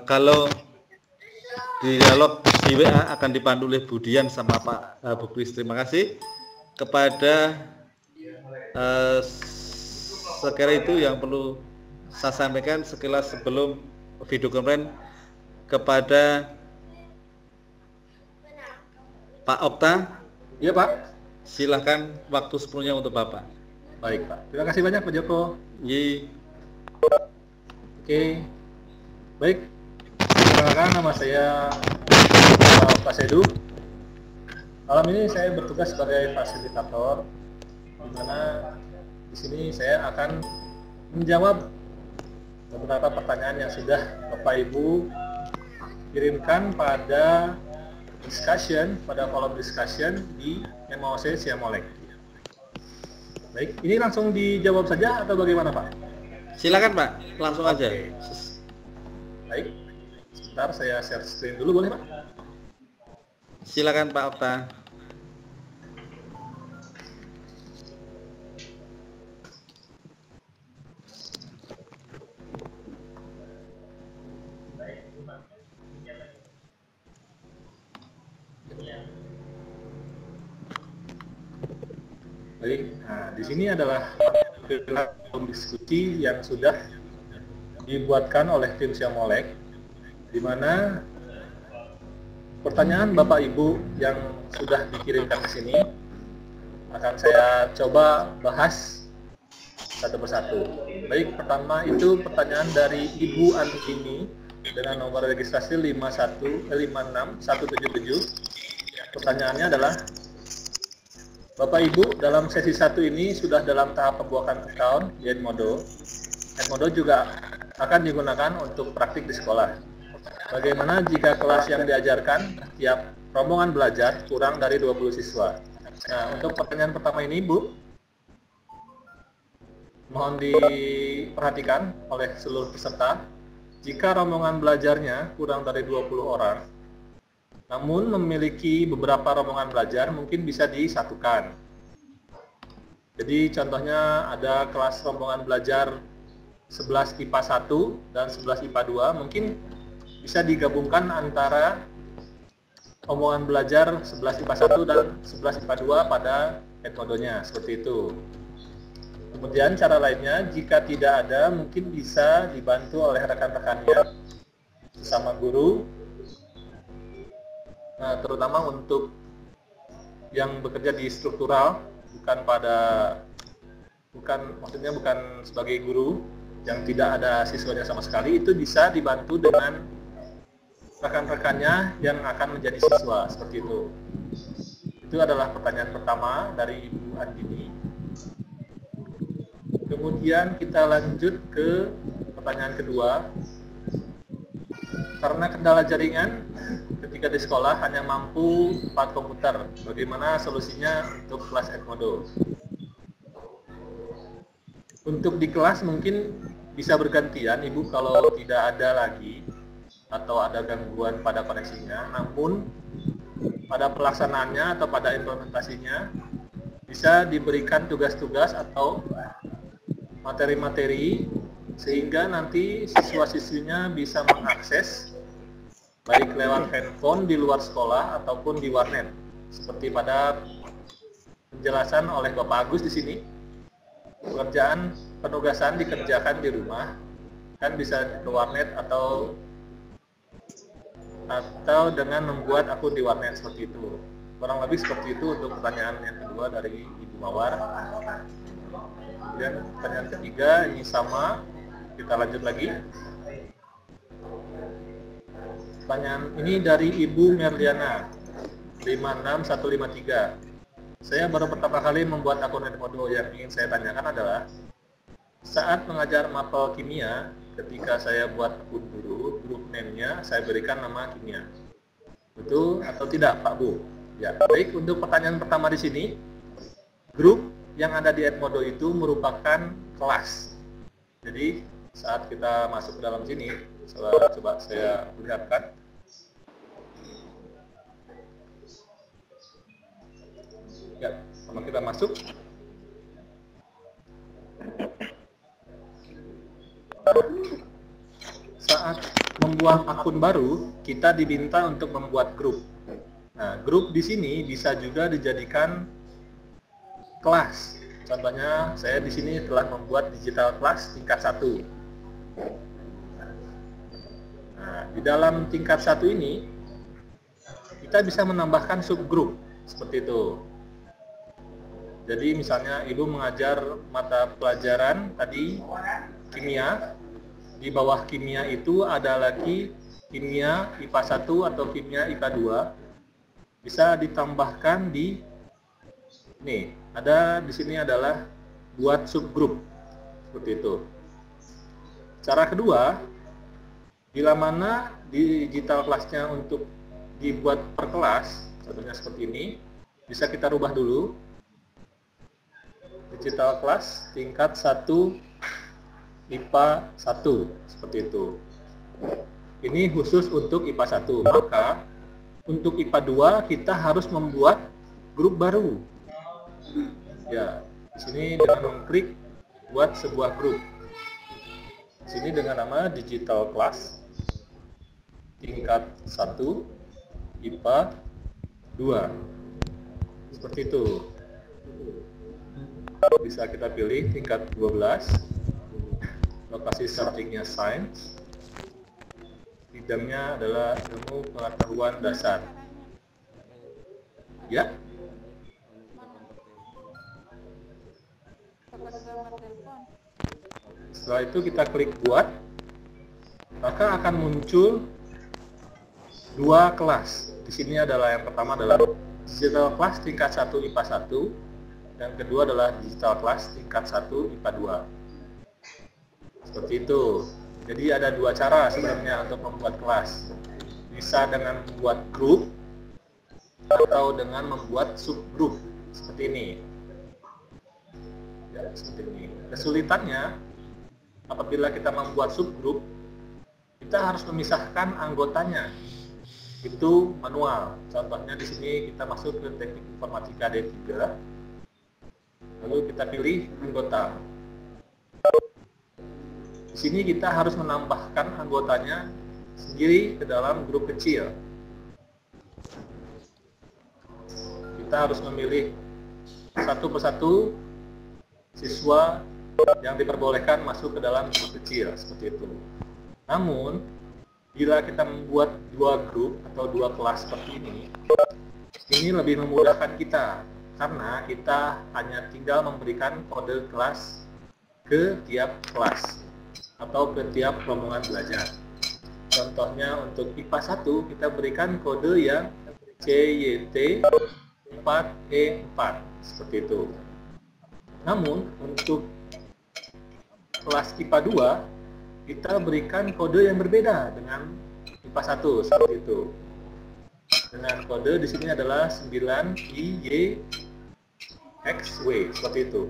Kalau dialog di WA akan dipandu oleh Budian sama Pak Bu Kris. Terima kasih kepada sekira itu yang perlu saya sampaikan sekilas sebelum video conference kepada Pak Okta. Iya Pak. Silakan waktu sepenuhnya untuk Bapak. Baik Pak. Terima kasih banyak Pak Joko. Yi. Oke. Baik. Perkenalkan nama saya Pak Sedu. Malam ini saya bertugas sebagai fasilitator, di mana di sini saya akan menjawab beberapa pertanyaan yang sudah Bapak Ibu kirimkan pada kolom discussion di MOC Siamolek. Baik, ini langsung dijawab saja atau bagaimana Pak? Silakan Pak, langsung aja. Baik, sebentar saya share screen dulu boleh Pak? Silakan Pak Okta. Baik, nah di sini adalah diskusi yang sudah dibuatkan oleh tim Siamolek, di mana pertanyaan Bapak Ibu yang sudah dikirimkan ke sini akan saya coba bahas satu persatu. Baik, pertama itu pertanyaan dari Ibu Antini dengan nomor registrasi 56177. Pertanyaannya adalah, Bapak Ibu, dalam sesi 1 ini sudah dalam tahap pembuatan account di Edmodo. Edmodo juga akan digunakan untuk praktik di sekolah. Bagaimana jika kelas yang diajarkan tiap rombongan belajar kurang dari 20 siswa? Nah, untuk pertanyaan pertama ini, Bu, mohon diperhatikan oleh seluruh peserta. Jika rombongan belajarnya kurang dari 20 orang, namun memiliki beberapa rombongan belajar, mungkin bisa disatukan. Jadi contohnya ada kelas rombongan belajar 11 IPA 1 dan 11 IPA 2, mungkin bisa digabungkan antara rombongan belajar 11 IPA 1 dan 11 IPA 2 pada Edmodo-nya, seperti itu. Kemudian cara lainnya, jika tidak ada, mungkin bisa dibantu oleh rekan-rekannya sesama guru. Nah, terutama untuk yang bekerja di struktural, maksudnya bukan sebagai guru yang tidak ada siswanya sama sekali, itu bisa dibantu dengan rekan-rekannya yang akan menjadi siswa, seperti itu. Itu adalah pertanyaan pertama dari Ibu Andini. Kemudian kita lanjut ke pertanyaan kedua. Karena kendala jaringan ketika di sekolah hanya mampu 4 komputer, bagaimana solusinya untuk kelas Edmodo? Untuk di kelas mungkin bisa bergantian Ibu kalau tidak ada lagi atau ada gangguan pada koneksinya, namun pada pelaksanaannya atau pada implementasinya bisa diberikan tugas-tugas atau materi-materi sehingga nanti siswa-siswinya bisa mengakses baik lewat handphone di luar sekolah ataupun di warnet. Seperti pada penjelasan oleh Bapak Agus di sini, penugasan dikerjakan di rumah, kan bisa ke warnet atau dengan membuat akun di warnet, seperti itu. Kurang lebih seperti itu untuk pertanyaan yang kedua dari Ibu Mawar. Kemudian pertanyaan ketiga ini sama, kita lanjut lagi. Pertanyaan ini dari Ibu Merliana 56153. Saya baru pertama kali membuat akun Edmodo. Yang ingin saya tanyakan adalah, saat mengajar mapel kimia, ketika saya buat akun guru, grup name-nya saya berikan nama kimia. Betul atau tidak Pak Bu? Ya, baik, untuk pertanyaan pertama di sini, grup yang ada di Edmodo itu merupakan kelas. Jadi saat kita masuk ke dalam sini, coba saya lihatkan. Ya, sama kita masuk. Saat membuat akun baru, kita diminta untuk membuat grup. Nah, grup di sini bisa juga dijadikan kelas. Contohnya, saya di sini telah membuat digital class tingkat 1. Nah, di dalam tingkat 1 ini, kita bisa menambahkan subgrup, seperti itu. Jadi misalnya Ibu mengajar mata pelajaran tadi kimia, di bawah kimia itu ada lagi kimia IPA 1 atau kimia IPA 2, bisa ditambahkan di nih, ada di sini adalah buat subgrup, seperti itu. Cara kedua, bila mana digital kelasnya untuk dibuat per kelas, contohnya seperti ini, bisa kita rubah dulu. Digital class tingkat 1 IPA 1, seperti itu. Ini khusus untuk IPA 1, maka untuk IPA 2 kita harus membuat grup baru. Ya, di sini dengan mengklik buat sebuah grup. Di sini dengan nama digital class tingkat 1 IPA 2. Seperti itu. Bisa kita pilih tingkat 12, lokasi subjeknya science, bidangnya adalah ilmu pengetahuan dasar. Ya. Setelah itu kita klik buat, maka akan muncul dua kelas. Di sini adalah yang pertama adalah digital class tingkat 1 IPA 1. Dan kedua adalah digital class tingkat 1 IPA 2. Seperti itu. Jadi ada dua cara sebenarnya untuk membuat kelas. Bisa dengan membuat grup atau dengan membuat subgrup seperti ini. Ya, seperti ini. Kesulitannya apabila kita membuat subgrup, kita harus memisahkan anggotanya. Itu manual. Contohnya di sini kita masuk ke teknik informatika D3. Lalu kita pilih anggota. Di sini kita harus menambahkan anggotanya sendiri ke dalam grup kecil. Kita harus memilih satu persatu siswa yang diperbolehkan masuk ke dalam grup kecil, seperti itu. Namun, bila kita membuat dua grup atau dua kelas seperti ini lebih memudahkan kita. Karena kita hanya tinggal memberikan kode kelas ke tiap kelas atau ke tiap rombongan belajar. Contohnya untuk IPA 1 kita berikan kode yang CYT4E4, seperti itu. Namun untuk kelas IPA 2 kita berikan kode yang berbeda dengan IPA 1, seperti itu. Dengan kode di sini adalah 9IYXW, seperti itu.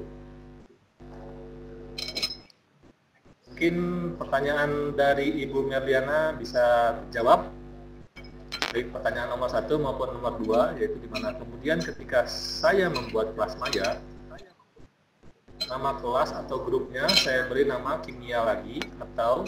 Mungkin pertanyaan dari Ibu Merliana bisa jawab, baik pertanyaan nomor 1 maupun nomor 2, yaitu dimana kemudian ketika saya membuat kelas maya, nama kelas atau grupnya saya beri nama kimia lagi atau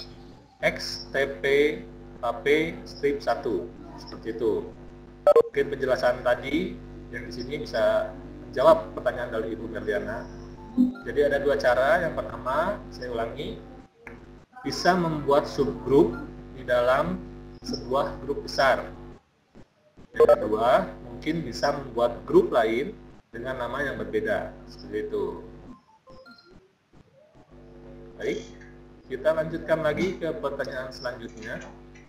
XTPKP strip 1, seperti itu. Mungkin penjelasan tadi yang di sini bisa menjawab pertanyaan dari Ibu Merliana. Jadi ada dua cara. Yang pertama, saya ulangi, bisa membuat subgrup di dalam sebuah grup besar. Yang kedua, mungkin bisa membuat grup lain dengan nama yang berbeda, seperti itu. Baik, kita lanjutkan lagi ke pertanyaan selanjutnya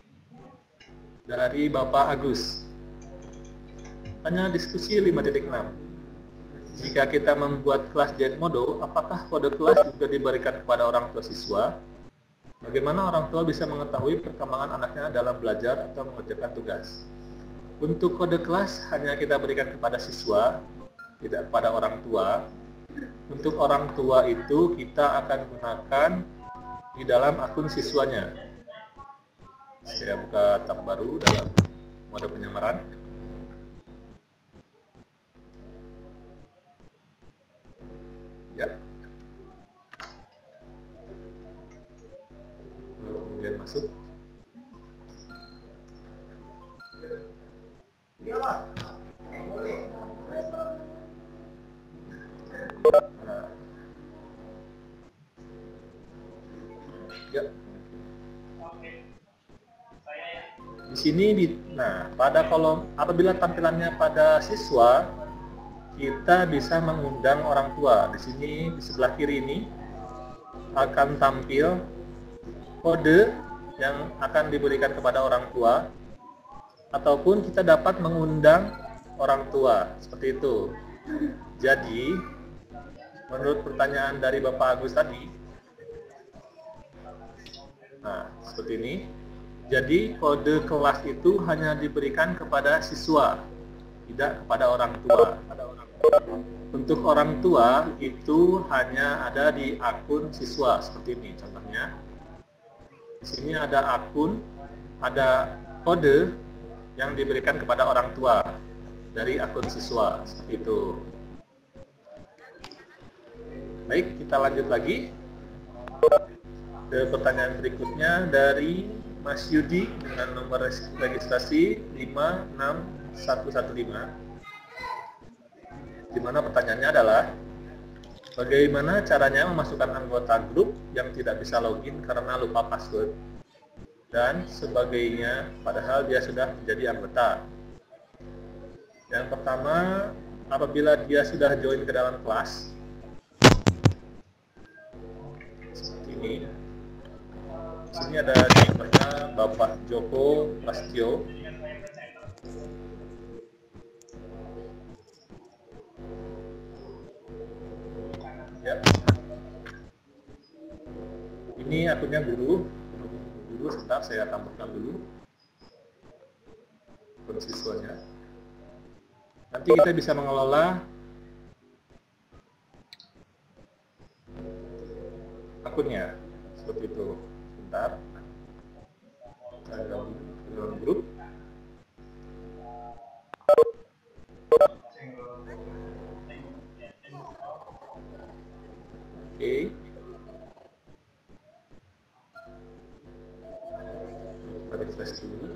dari Bapak Agus. Tanya diskusi 5.6. Jika kita membuat kelas Edmodo, apakah kode kelas juga diberikan kepada orang tua siswa? Bagaimana orang tua bisa mengetahui perkembangan anaknya dalam belajar atau mengerjakan tugas? Untuk kode kelas hanya kita berikan kepada siswa, tidak kepada orang tua. Untuk orang tua itu kita akan gunakan di dalam akun siswanya. Saya buka tab baru dalam mode penyamaran. Ya. Kemudian masuk. Nah, ya. Di sini nah, pada kolom apabila tampilannya pada siswa, kita bisa mengundang orang tua. Di sini di sebelah kiri ini akan tampil kode yang akan diberikan kepada orang tua, ataupun kita dapat mengundang orang tua, seperti itu. Jadi, menurut pertanyaan dari Bapak Agus tadi, nah, seperti ini. Jadi, kode kelas itu hanya diberikan kepada siswa, tidak kepada orang tua. Untuk orang tua itu hanya ada di akun siswa, seperti ini contohnya. Di sini ada akun, ada kode yang diberikan kepada orang tua dari akun siswa, seperti itu. Baik, kita lanjut lagi ke pertanyaan berikutnya dari Mas Yudi dengan nomor registrasi 56115, di mana pertanyaannya adalah bagaimana caranya memasukkan anggota grup yang tidak bisa login karena lupa password dan sebagainya padahal dia sudah menjadi anggota. Yang pertama, apabila dia sudah join ke dalam kelas seperti ini. Di sini ada contohnya Bapak Joko Prastio. Ya. Ini akunnya guru. Sebentar saya tambahkan dulu akun siswanya. Nanti kita bisa mengelola akunnya seperti itu. Sebentar, kita gabung ke dalam grup. Oke. Kita refresh dulu.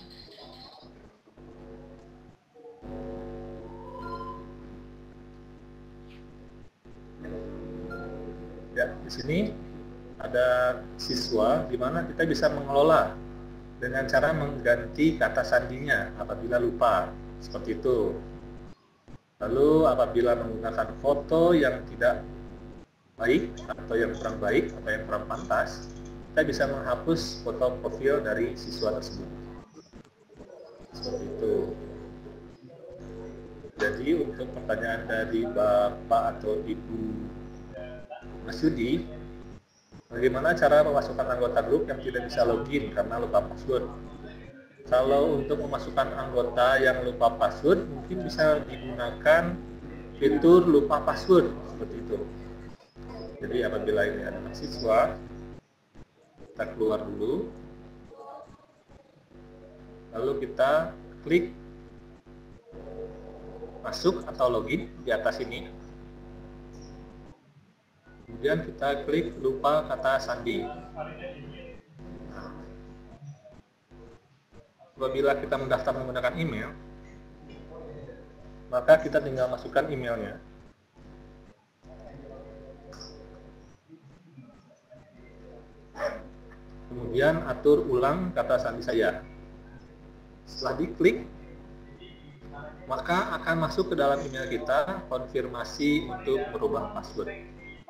Ya, di sini ada siswa di mana kita bisa mengelola dengan cara mengganti kata sandinya apabila lupa, seperti itu. Lalu apabila menggunakan foto yang tidak baik atau yang kurang baik atau yang kurang pantas, kita bisa menghapus foto profil dari siswa tersebut, seperti itu. Jadi untuk pertanyaan dari Bapak atau Ibu Mas Yudi, bagaimana cara memasukkan anggota grup yang tidak bisa login karena lupa password? Kalau untuk memasukkan anggota yang lupa password, mungkin bisa digunakan fitur lupa password, seperti itu. Jadi apabila ini ada siswa, kita keluar dulu, lalu kita klik masuk atau login di atas ini. Kemudian kita klik lupa kata sandi. Apabila kita mendaftar menggunakan email, maka kita tinggal masukkan emailnya. Kemudian atur ulang kata sandi saya. Setelah diklik, maka akan masuk ke dalam email kita konfirmasi untuk merubah password.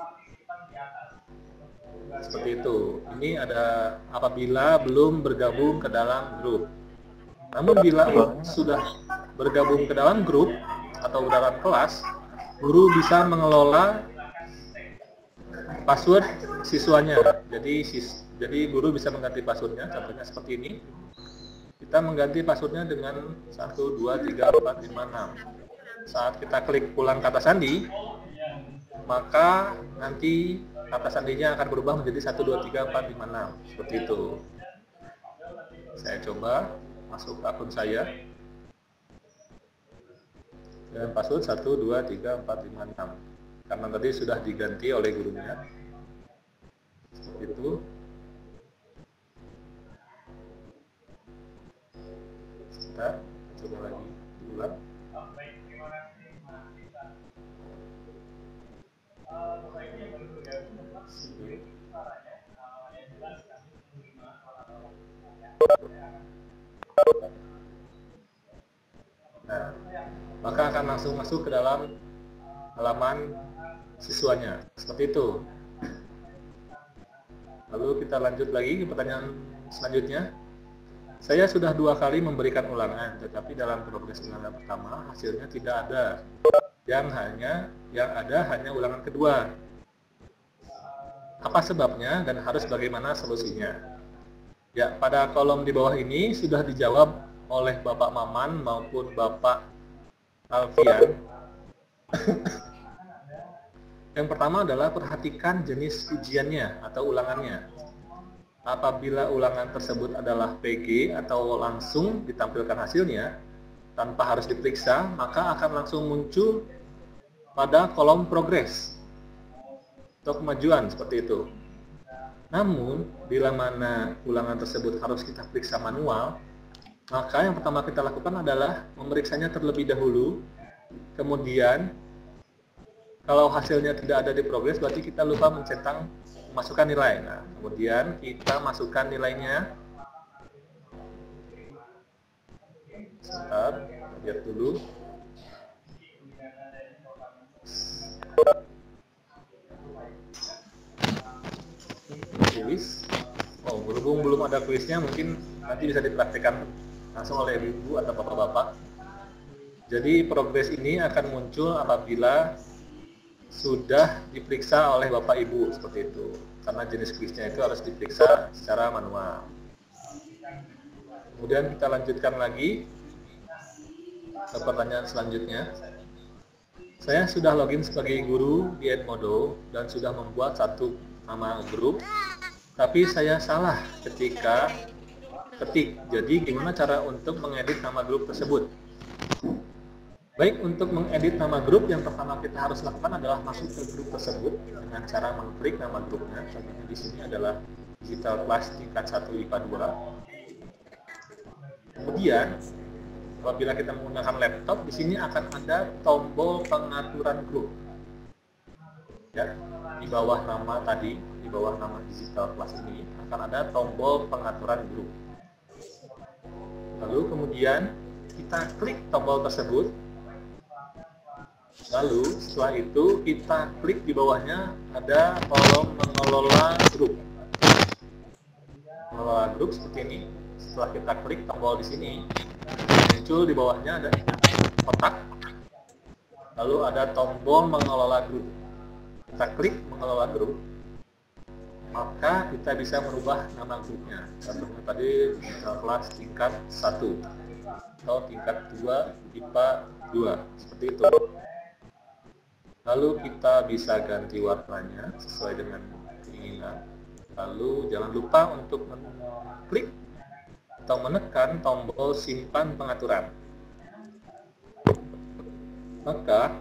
Seperti itu. Ini ada apabila belum bergabung ke dalam grup. Namun bila sudah bergabung ke dalam grup atau dalam kelas, guru bisa mengelola password siswanya. Jadi guru bisa mengganti passwordnya. Contohnya seperti ini. Kita mengganti passwordnya dengan 1, 2, 3, 4, 5, 6. Saat kita klik ulang kata sandi, maka nanti kata sandinya akan berubah menjadi 1, 2, 3, 4, 5, 6. Seperti itu. Saya coba masuk akun saya dengan password 1, 2, 3, 4, 5, 6 karena tadi sudah diganti oleh gurunya. Seperti itu. Sebentar, coba lagi. ulang. Nah, maka akan langsung masuk ke dalam halaman siswanya, seperti itu. Lalu kita lanjut lagi ke pertanyaan selanjutnya. Saya sudah 2 kali memberikan ulangan, tetapi dalam progres ulangan pertama hasilnya tidak ada. Yang ada hanya ulangan kedua. Apa sebabnya dan harus bagaimana solusinya? Ya, pada kolom di bawah ini sudah dijawab oleh Bapak Maman maupun Bapak Alfian. Yang pertama adalah perhatikan jenis ujiannya atau ulangannya. Apabila ulangan tersebut adalah PG atau langsung ditampilkan hasilnya tanpa harus diperiksa, maka akan langsung muncul pada kolom progres atau kemajuan seperti itu. Namun, bila mana ulangan tersebut harus kita periksa manual, maka yang pertama kita lakukan adalah memeriksanya terlebih dahulu. Kemudian, kalau hasilnya tidak ada di progres, berarti kita lupa memasukkan nilai. Nah, kemudian kita masukkan nilainya. Sebentar, lihat dulu. Kuis. Oh, berhubung belum ada kuisnya, mungkin nanti bisa dipraktikkan langsung oleh ibu atau bapak-bapak. Jadi progres ini akan muncul apabila sudah diperiksa oleh bapak ibu seperti itu. Karena jenis kuisnya itu harus diperiksa secara manual. Kemudian kita lanjutkan lagi ke pertanyaan selanjutnya. Saya sudah login sebagai guru di Edmodo dan sudah membuat satu nama grup, tapi saya salah ketika ketik. Jadi gimana cara untuk mengedit nama grup tersebut? Baik, untuk mengedit nama grup, yang pertama kita harus lakukan adalah masuk ke grup tersebut dengan cara mengklik nama grupnya. Contohnya di sini adalah Digital Class tingkat 1 IPA 2. Kemudian apabila kita menggunakan laptop, di sini akan ada tombol pengaturan grup. Ya, di bawah nama tadi, di bawah nama Digital Class ini akan ada tombol pengaturan grup. Lalu kemudian kita klik tombol tersebut. Lalu setelah itu kita klik di bawahnya ada kolom mengelola grup. Mengelola grup seperti ini. Setelah kita klik tombol di sini, muncul di bawahnya ada kotak. Lalu ada tombol mengelola grup. Kita klik mengelola grup, maka kita bisa merubah nama grupnya. Contohnya tadi kelas tingkat 1 atau tingkat 2 IPA 2, seperti itu. Lalu kita bisa ganti warnanya sesuai dengan keinginan. Lalu jangan lupa untuk mengklik atau menekan tombol simpan pengaturan. Maka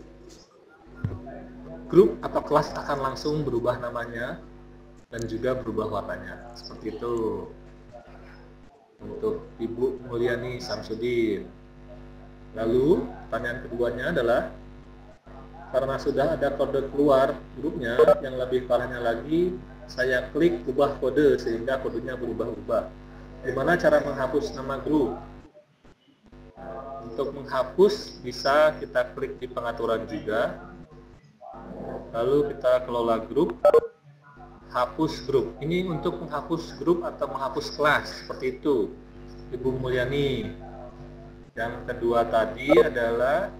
grup atau kelas akan langsung berubah namanya dan juga berubah warnanya. Seperti itu untuk Ibu Mulyani Samsudin. Lalu pertanyaan keduanya adalah, karena sudah ada kode keluar grupnya, yang lebih parahnya lagi, saya klik ubah kode sehingga kodenya berubah-ubah. Gimana cara menghapus nama grup? Untuk menghapus bisa kita klik di pengaturan juga. Lalu kita kelola grup, hapus grup. Ini untuk menghapus grup atau menghapus kelas, seperti itu, Ibu Mulyani. Yang kedua tadi adalah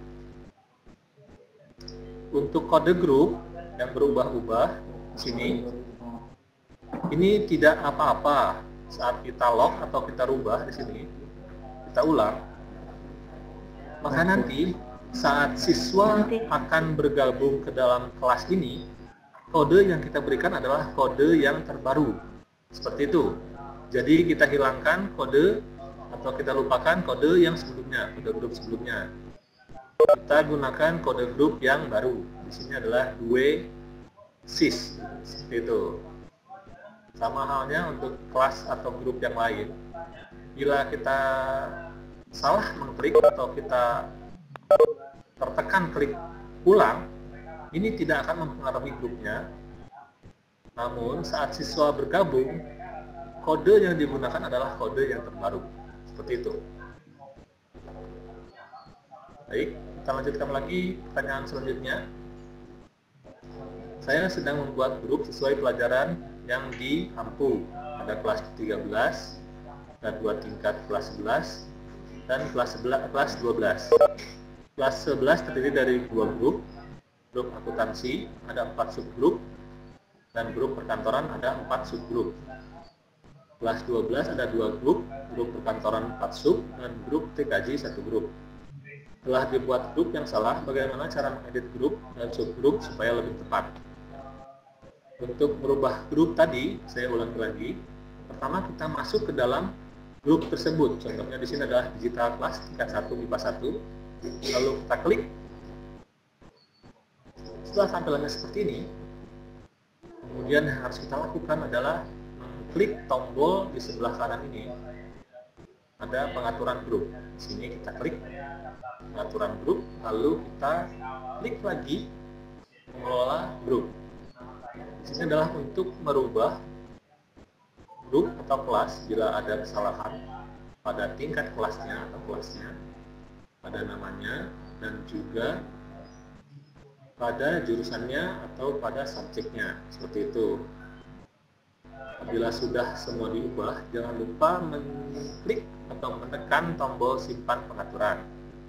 untuk kode grup yang berubah-ubah di sini. Ini tidak apa-apa saat kita lock atau kita rubah di sini, kita ulang. Maka nanti saat siswa akan bergabung ke dalam kelas ini, kode yang kita berikan adalah kode yang terbaru. Seperti itu. Jadi kita hilangkan kode atau kita lupakan kode yang sebelumnya, kode grup sebelumnya. Kita gunakan kode grup yang baru. Di sini adalah 2sys. Seperti itu. Sama halnya untuk kelas atau grup yang lain. Bila kita salah mengklik atau kita tertekan klik ulang, ini tidak akan mempengaruhi grupnya. Namun saat siswa bergabung, kode yang digunakan adalah kode yang terbaru. Seperti itu. Baik, kita lanjutkan lagi pertanyaan selanjutnya. Saya sedang membuat grup sesuai pelajaran yang diampu. Ada kelas 13, ada 2 tingkat kelas 11, dan kelas 12. Kelas 11 terdiri dari 2 grup. Grup akuntansi ada 4 subgrup, dan grup perkantoran ada 4 subgrup. Kelas 12 ada 2 grup, grup perkantoran 4 sub, dan grup TKJ 1 grup. Telah dibuat grup yang salah, bagaimana cara mengedit grup dan subgrup supaya lebih tepat? Untuk merubah grup tadi, saya ulangi lagi. Pertama kita masuk ke dalam grup tersebut. Contohnya di sini adalah digital class tingkat 1 MIPA 1. Lalu kita klik. Setelah tampilannya seperti ini, kemudian yang harus kita lakukan adalah mengklik tombol di sebelah kanan ini. Ada pengaturan grup. Di sini kita klik pengaturan grup, lalu kita klik lagi mengelola grup. Di sini adalah untuk merubah grup atau kelas bila ada kesalahan pada tingkat kelasnya atau kelasnya, pada namanya, dan juga pada jurusannya atau pada subjeknya. Seperti itu. Bila sudah semua diubah, jangan lupa mengklik atau menekan tombol simpan pengaturan.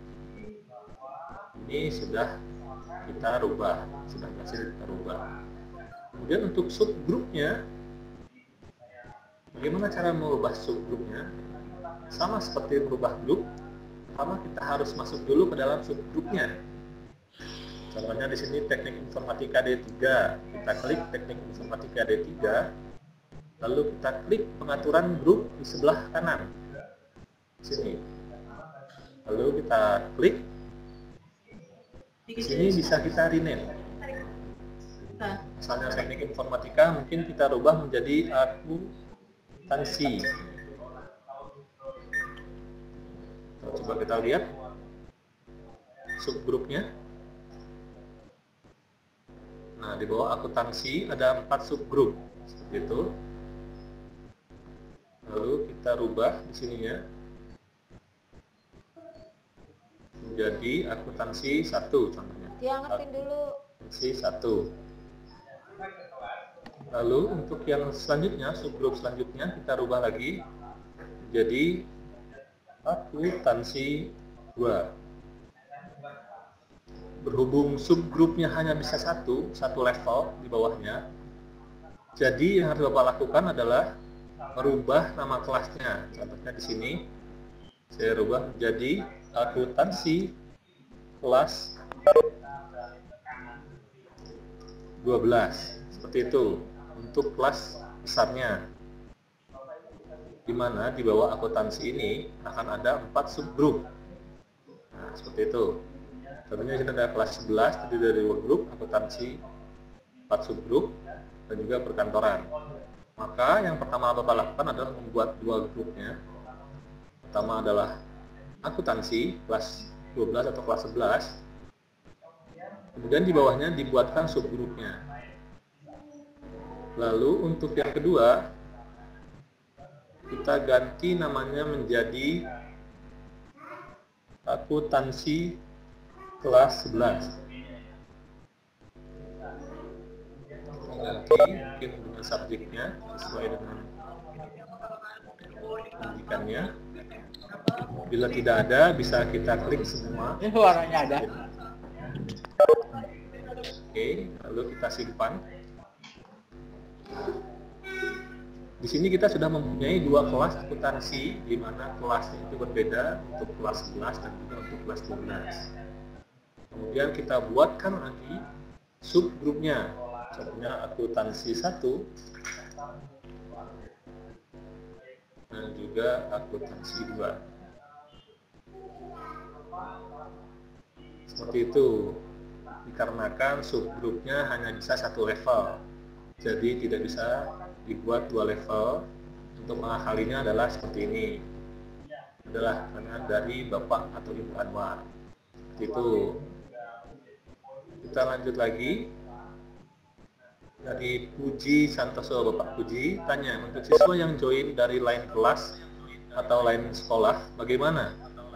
Ini sudah kita rubah, sudah berhasil kita rubah. Kemudian untuk subgrupnya, bagaimana cara merubah subgrupnya? Sama seperti merubah grup, pertama kita harus masuk dulu ke dalam subgrupnya. Contohnya di sini teknik informatika D3, kita klik teknik informatika D3, lalu kita klik pengaturan grup di sebelah kanan, di sini. Lalu kita klik, di sini bisa kita rename. Misalnya teknik informatika, mungkin kita rubah menjadi akuntansi. Coba kita lihat subgrupnya. Nah, di bawah akuntansi ada 4 subgrup, seperti itu. Lalu kita rubah di sininya menjadi akuntansi 1, contohnya. Diangetin dulu. Akuntansi 1. Lalu untuk yang selanjutnya, subgrup selanjutnya kita rubah lagi menjadi akuntansi 2. Berhubung subgrupnya hanya bisa satu level di bawahnya, jadi yang harus Bapak lakukan adalah merubah nama kelasnya. Contohnya di sini saya rubah menjadi akuntansi kelas 12. Seperti itu untuk kelas besarnya, di mana di bawah akuntansi ini akan ada 4 subgrup. Nah, seperti itu. Contohnya di sini ada kelas 11 terdiri dari 2 grup, akuntansi 4 subgrup, dan juga perkantoran. Maka yang pertama Bapak lakukan adalah membuat 2 grupnya. Pertama adalah akuntansi kelas 12 atau kelas 11. Kemudian di bawahnya dibuatkan subgrupnya. Lalu untuk yang kedua, kita ganti namanya menjadi akuntansi kelas 11. Ganti mungkin dengan subjeknya sesuai dengan pendidikannya. Bila tidak ada, bisa kita klik semua. Ini suaranya ada. Oke, lalu kita simpan. Di sini kita sudah mempunyai 2 kelas akuntansi, di mana kelasnya itu berbeda untuk kelas 11 dan juga untuk kelas 12. Kemudian kita buatkan lagi subgrupnya, contohnya akuntansi 1 dan juga akuntansi 2. Seperti itu, dikarenakan subgrupnya hanya bisa 1 level, jadi tidak bisa dibuat 2 level. Untuk mengakalinya adalah seperti ini. adalah pertanyaan dari Bapak atau Ibu Anwar. Itu. Kita lanjut lagi. Dari Puji Santoso, Bapak Puji tanya, untuk siswa yang join dari lain kelas atau lain sekolah, bagaimana?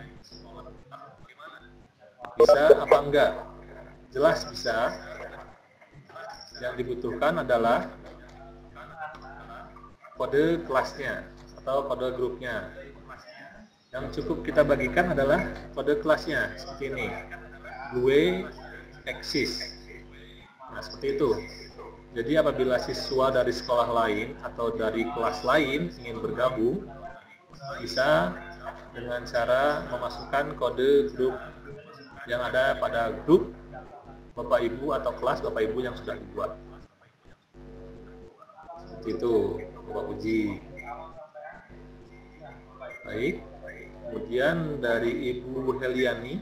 Bisa apa enggak? Jelas bisa. Yang dibutuhkan adalah kode kelasnya atau kode grupnya. Yang cukup kita bagikan adalah kode kelasnya, seperti ini. Gue eksis. Nah, seperti itu. Jadi apabila siswa dari sekolah lain atau dari kelas lain ingin bergabung, bisa dengan cara memasukkan kode grup yang ada pada grup Bapak Ibu atau kelas Bapak Ibu yang sudah dibuat. Seperti itu, Bapak Puji. Baik. Kemudian dari Ibu Heliani,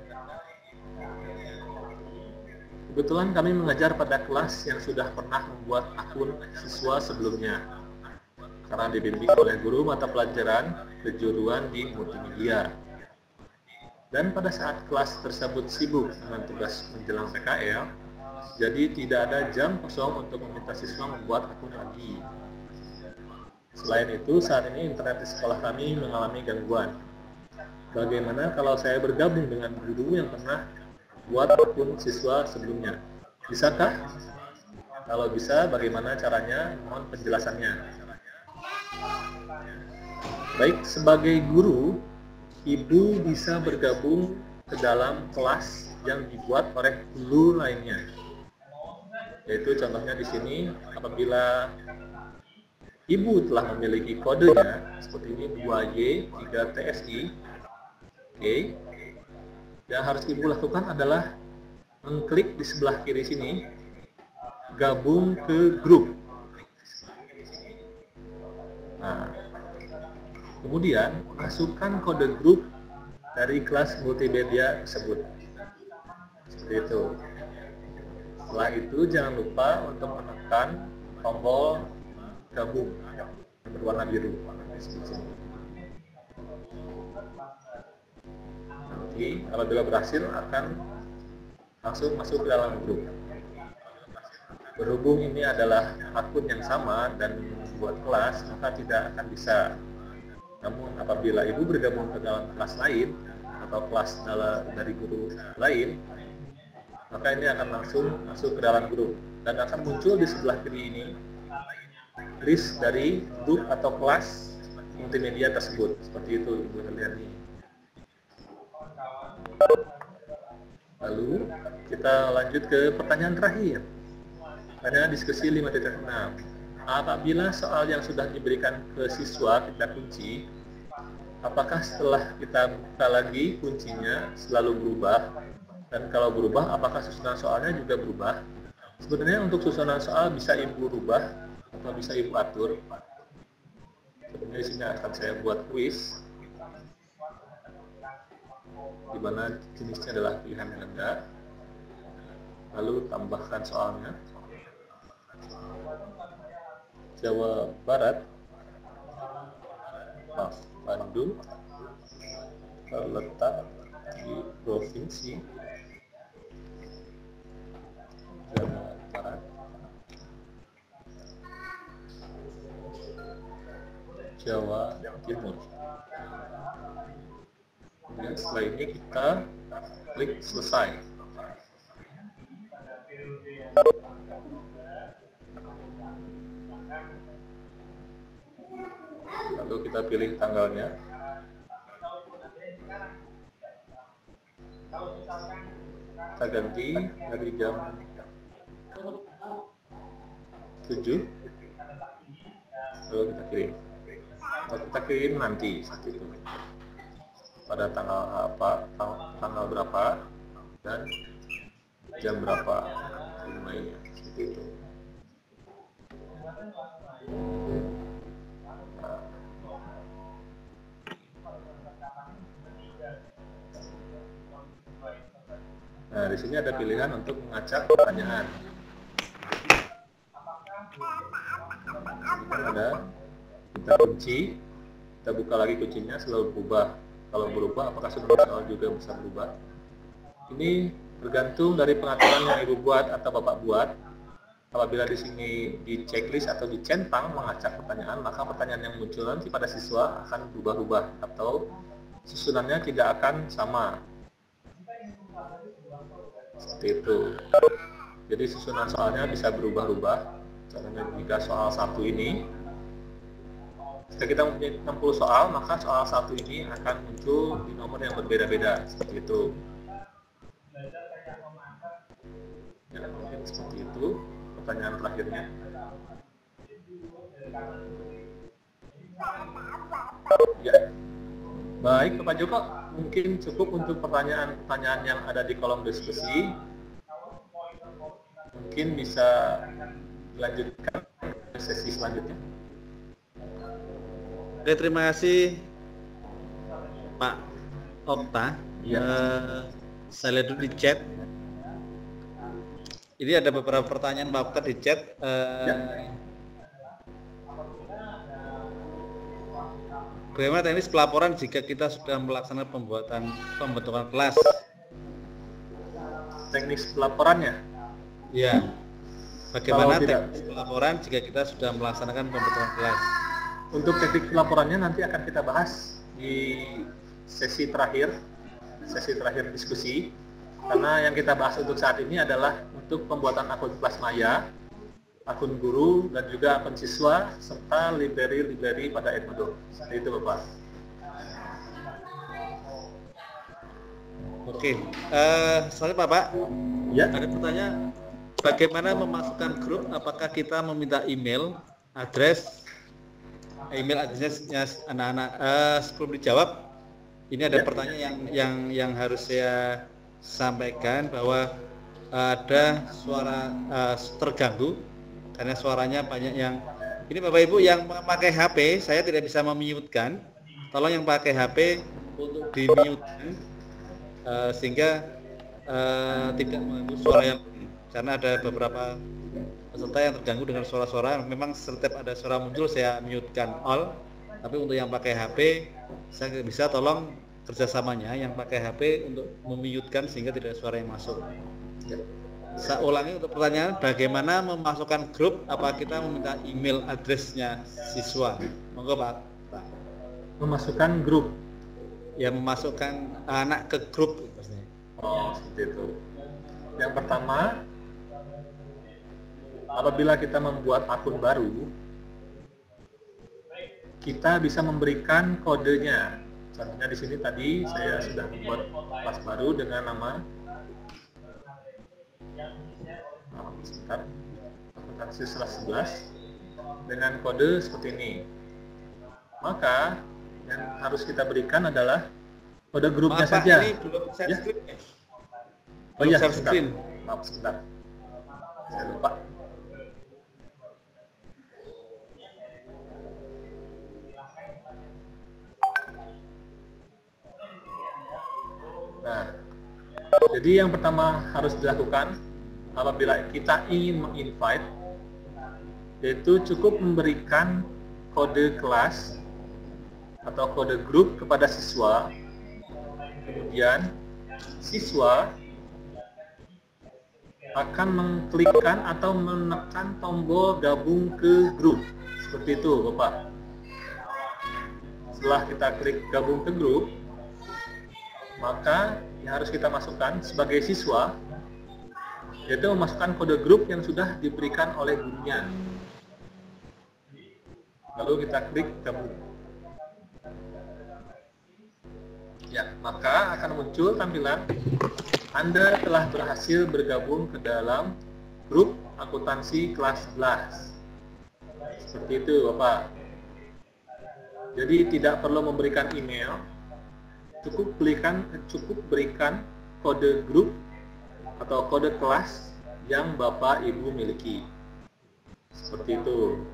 kebetulan kami mengajar pada kelas yang sudah pernah membuat akun siswa sebelumnya karena dibimbing oleh guru mata pelajaran kejuruan di multimedia. Dan pada saat kelas tersebut sibuk dengan tugas menjelang PKL, jadi tidak ada jam kosong untuk meminta siswa membuat akun lagi. Selain itu, saat ini internet di sekolah kami mengalami gangguan. Bagaimana kalau saya bergabung dengan guru yang pernah buat akun siswa sebelumnya? Bisakah? Kalau bisa, bagaimana caranya? Mohon penjelasannya. Baik, sebagai guru, Ibu bisa bergabung ke dalam kelas yang dibuat oleh guru lainnya. Yaitu contohnya di sini, apabila Ibu telah memiliki kodenya, seperti ini 2Y3TSI, oke. Yang harus Ibu lakukan adalah mengklik di sebelah kiri sini, gabung ke grup. Nah, kemudian masukkan kode grup dari kelas multimedia tersebut. Seperti itu. Setelah itu jangan lupa untuk menekan tombol gabung yang berwarna biru. Nanti apabila berhasil akan langsung masuk ke dalam grup. Berhubung ini adalah akun yang sama dan membuat kelas, maka tidak akan bisa. Namun apabila Ibu bergabung ke dalam kelas lain atau kelas dari guru lain, maka ini akan langsung masuk ke dalam grup dan akan muncul di sebelah kiri ini list dari grup atau kelas multimedia tersebut. Seperti itu Ibu Heliani. Lalu kita lanjut ke pertanyaan terakhir. Pertanyaan diskusi 5.6. Apabila soal yang sudah diberikan ke siswa kita kunci, apakah setelah kita buka lagi kuncinya selalu berubah? Dan kalau berubah, apakah susunan soalnya juga berubah? Sebenarnya untuk susunan soal bisa Ibu rubah atau bisa Ibu atur. Sebenarnya di sini akan saya buat kuis, di mana jenisnya adalah pilihan ganda. Lalu tambahkan soalnya. Jawa Barat, Bandung terletak di provinsi Jawa Barat. Jawa Timur. Kemudian setelah ini kita klik selesai. Lalu kita pilih tanggalnya. Kita ganti dari jam 7. Lalu kita kirim. Atau kita kirim nanti saat itu. Pada tanggal apa, tanggal berapa dan jam berapa mulainya, seperti itu. Nah, di sini ada pilihan untuk mengacak pertanyaan. Ada kita kunci Kita buka lagi kuncinya, selalu berubah. Kalau berubah, apakah sudah soal juga bisa berubah? Ini tergantung dari pengaturan yang Ibu buat atau Bapak buat. Apabila di sini di checklist atau dicentang mengacak pertanyaan, maka pertanyaan yang muncul nanti pada siswa akan berubah-ubah atau susunannya tidak akan sama. Seperti itu. Jadi susunan soalnya bisa berubah-ubah. Contohnya jika soal 1 ini, jika kita mempunyai 60 soal, maka soal 1 ini akan muncul di nomor yang berbeda-beda. Seperti itu. Ya, mungkin seperti itu pertanyaan terakhirnya. Ya. Baik, Bapak Joko, mungkin cukup untuk pertanyaan-pertanyaan yang ada di kolom diskusi. Mungkin bisa dilanjutkan ke sesi selanjutnya. Oke, terima kasih Pak Okta. Ya. Saya lihat dulu di chat. Ini ada beberapa pertanyaan Pak Okta di chat. Ya. Bagaimana teknis pelaporan jika kita sudah melaksanakan pembentukan kelas? Teknis pelaporannya? Ya. Bagaimana Kalau teknis pelaporan jika kita sudah melaksanakan pembentukan kelas? Untuk teknik pelaporannya nanti akan kita bahas di sesi terakhir diskusi. Karena yang kita bahas untuk saat ini adalah untuk pembuatan akun kelas maya, akun guru, dan juga akun siswa, serta library pada Edmodo. Seperti itu, Bapak. Oke, soalnya Bapak, Ya. ada pertanyaan, bagaimana memasukkan grup? Apakah kita meminta email adresnya anak-anak? Sebelum dijawab, ini ada pertanyaan yang harus saya sampaikan bahwa ada suara terganggu karena suaranya banyak yang ini. Bapak Ibu yang memakai HP, saya tidak bisa memute-kan. Tolong yang pakai HP untuk di-mute sehingga tidak mengganggu suara yang lain. Karena ada beberapa peserta yang terganggu dengan suara-suara. Memang setiap ada suara muncul saya mute-kan all. Tapi untuk yang pakai HP, saya bisa tolong kerjasamanya yang pakai HP untuk memute-kan sehingga tidak ada suara yang masuk. Saya ulangi untuk pertanyaan, bagaimana memasukkan grup? Apa kita meminta email addressnya siswa? Monggo Pak. Memasukkan grup. Ya, memasukkan anak ke grup. Oh, seperti itu. Yang pertama, apabila kita membuat akun baru, kita bisa memberikan kodenya. Contohnya di sini tadi saya sudah membuat kelas baru dengan nama siswa 11 dengan kode seperti ini. Maka yang harus kita berikan adalah kode grupnya saja. Ini belum share screen. Oh iya, share screen. Maaf, sebentar. Saya lupa. Nah, jadi yang pertama harus dilakukan apabila kita ingin menginvite, yaitu cukup memberikan kode kelas atau kode grup kepada siswa. Kemudian siswa akan mengklikkan atau menekan tombol gabung ke grup. Seperti itu, Bapak. Setelah kita klik gabung ke grup, maka yang harus kita masukkan sebagai siswa yaitu memasukkan kode grup yang sudah diberikan oleh gurunya. Lalu kita klik gabung. Ya, maka akan muncul tampilan Anda telah berhasil bergabung ke dalam grup akuntansi kelas 11. Seperti itu, Bapak. Jadi tidak perlu memberikan email, cukup berikan kode grup atau kode kelas yang Bapak Ibu miliki. Seperti itu.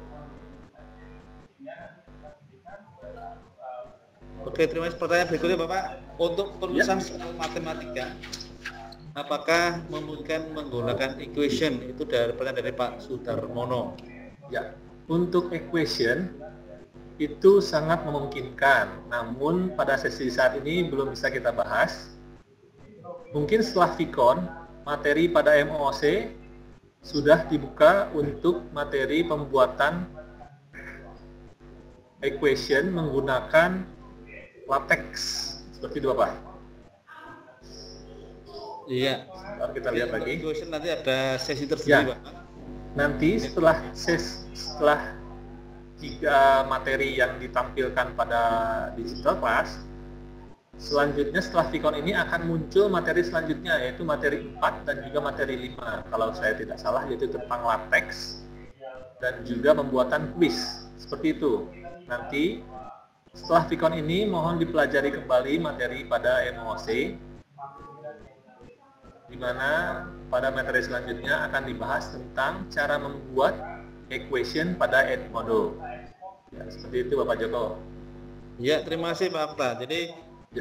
Oke, terima kasih. Pertanyaan berikutnya Bapak, untuk penulisan soal matematika, apakah memungkinkan menggunakan equation? Itu dari pertanyaan dari Pak Sudarmono. Ya, untuk equation itu sangat memungkinkan, namun pada sesi saat ini belum bisa kita bahas. Mungkin setelah Vicon, materi pada MOOC sudah dibuka untuk materi pembuatan equation menggunakan latex. Seperti itu Bapak. Iya. Ntar kita lihat lagi. Equation nanti ada sesi tersendiri Ya. Pak. Nanti setelah 3 materi yang ditampilkan pada digital class, selanjutnya setelah Vicon ini akan muncul materi selanjutnya, yaitu materi 4 dan juga materi 5 kalau saya tidak salah, yaitu tentang latex dan juga pembuatan quiz. Seperti itu. Nanti setelah Vicon ini mohon dipelajari kembali materi pada MOOC, di mana pada materi selanjutnya akan dibahas tentang cara membuat equation pada Edmodo. Ya, seperti itu Bapak Joko. Ya, terima kasih Pak Okta. Jadi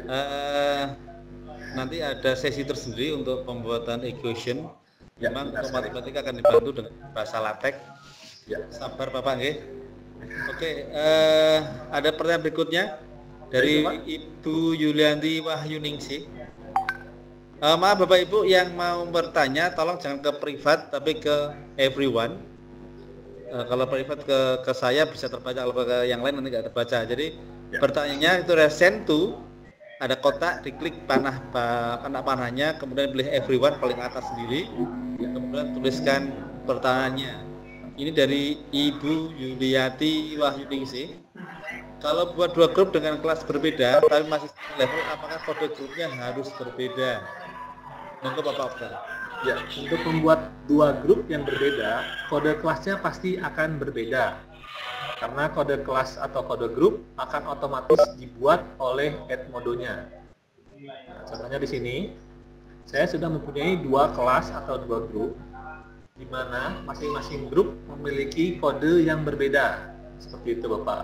nanti ada sesi tersendiri untuk pembuatan equation. Ya, Memang benar untuk sekali. matematika akan dibantu dengan bahasa latex. Ya. Sabar Bapak nggih. Oke, ada pertanyaan berikutnya dari Baik, Pak. Ibu Yulianti Wahyuningsih. Maaf Bapak Ibu yang mau bertanya, tolong jangan ke privat tapi ke everyone. Kalau privat ke saya bisa terbaca, kalau ke yang lain nanti nggak terbaca. Jadi Ya. pertanyaannya itu send to, ada kotak, diklik panahnya, kemudian pilih everyone paling atas sendiri, kemudian tuliskan pertanyaannya. Ini dari Ibu Yuliati Wahyuningsih. Kalau buat 2 grup dengan kelas berbeda tapi masih level, apakah kode grupnya harus berbeda? Monggo Bapak Okta. Ya, untuk membuat 2 grup yang berbeda, kode kelasnya pasti akan berbeda. Karena kode kelas atau kode grup akan otomatis dibuat oleh Edmodo-nya. Nah, contohnya di sini, saya sudah mempunyai 2 kelas atau 2 grup, di mana masing-masing grup memiliki kode yang berbeda. Seperti itu Bapak.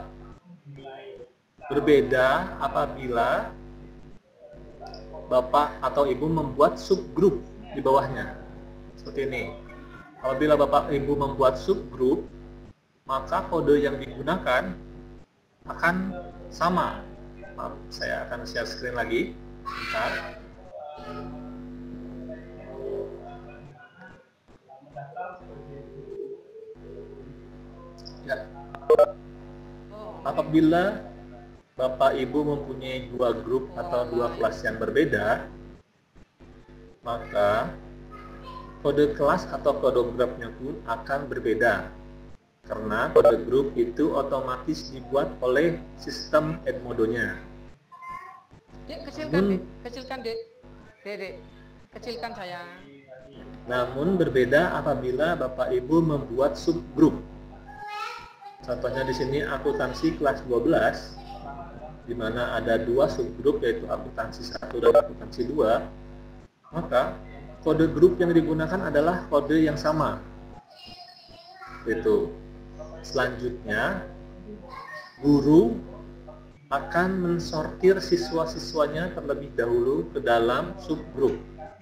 Berbeda apabila Bapak atau Ibu membuat subgrup di bawahnya. Seperti ini. Apabila Bapak Ibu membuat subgrup, maka kode yang digunakan akan sama. Maaf, saya akan share screen lagi. Bentar. Ya. Apabila Bapak Ibu mempunyai 2 grup atau 2 kelas yang berbeda, maka kode kelas atau kode grupnya pun akan berbeda. Karena kode grup itu otomatis dibuat oleh sistem Edmodo-nya. Dek, kecilkan Dek. Dek, kecilkan sayang. Namun berbeda apabila Bapak Ibu membuat subgrup. Contohnya di sini akuntansi kelas 12, di mana ada 2 subgrup, yaitu akuntansi 1 dan akuntansi 2, maka kode grup yang digunakan adalah kode yang sama. Itu. Selanjutnya, guru akan mensortir siswa-siswanya terlebih dahulu ke dalam subgrup.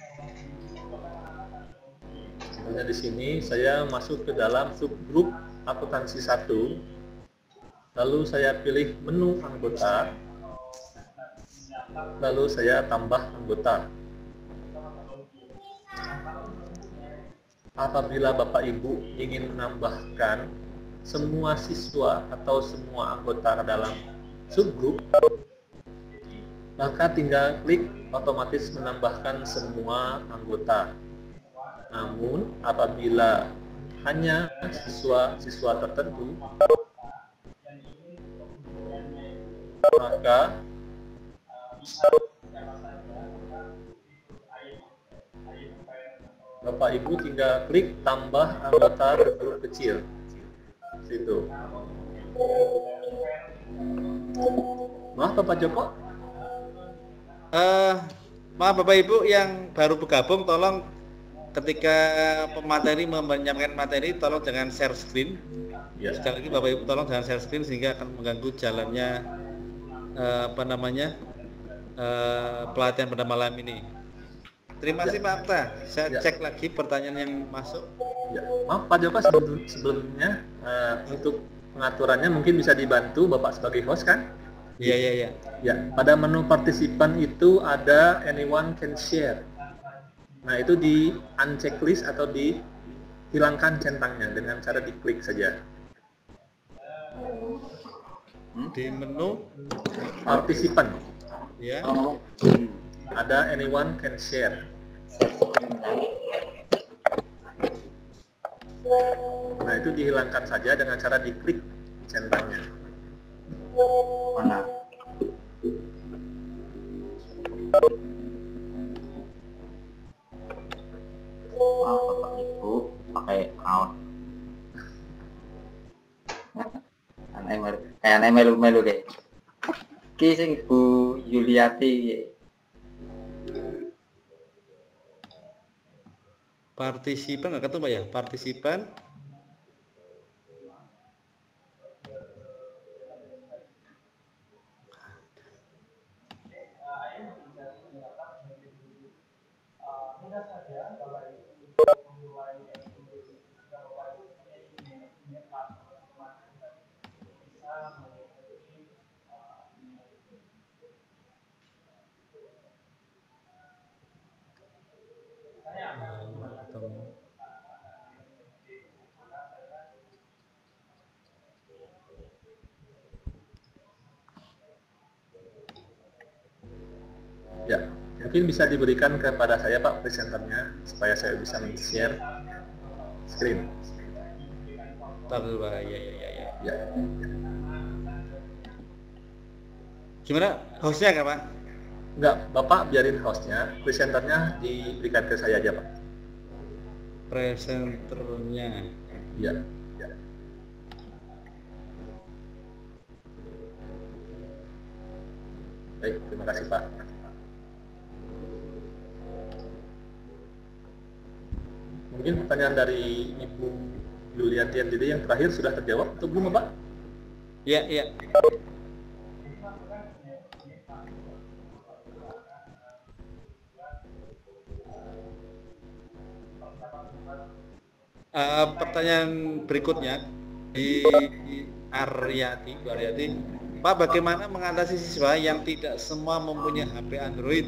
Contohnya di sini saya masuk ke dalam subgrup akuntansi 1. Lalu saya pilih menu anggota, lalu saya tambah anggota. Apabila Bapak Ibu ingin menambahkan semua siswa atau semua anggota dalam subgrup, maka tinggal klik otomatis menambahkan semua anggota. Namun apabila hanya siswa-siswa tertentu, maka Bapak Ibu tinggal klik tambah anggota ke grup kecil. Situ. Maaf Bapak Joko. Maaf Bapak Ibu yang baru bergabung, tolong ketika pemateri menyampaikan materi tolong jangan share screen. Ya. Sekali lagi Bapak Ibu tolong jangan share screen sehingga akan mengganggu jalannya pelatihan pada malam ini. Terima kasih Pak Okta. Saya cek lagi pertanyaan yang masuk. Ya. Maaf Pak Joko, sebelumnya untuk pengaturannya mungkin bisa dibantu Bapak sebagai host kan? Iya, iya, iya. Ya, pada menu partisipan itu ada anyone can share. Nah, itu di unchecklist atau dihilangkan centangnya dengan cara diklik saja. Di menu Partisipan ya. ada anyone can share. Nah, itu dihilangkan saja dengan cara diklik centangnya. Mana? Bapak Ibu pakai kaos. Aneh melu deh. Ki sing Bu Yuliati. Partisipan nggak ketemu ya? Partisipan. Ya, mungkin bisa diberikan kepada saya Pak presenternya supaya saya bisa men-share screen. Bentar dulu, Pak. Ya, ya, ya, ya. Ya. Gimana hostnya kan, Pak? Enggak, Bapak biarin hostnya, presenternya diberikan ke saya aja Pak. Presenternya. Ya. Ya. Baik, terima kasih Pak. Mungkin pertanyaan dari Ibu Yulianti yang terakhir sudah terjawab atau belum Pak? Ya, ya. Pertanyaan berikutnya di Aryati, Bu Aryati, Pak, bagaimana mengatasi siswa yang tidak semua mempunyai HP Android?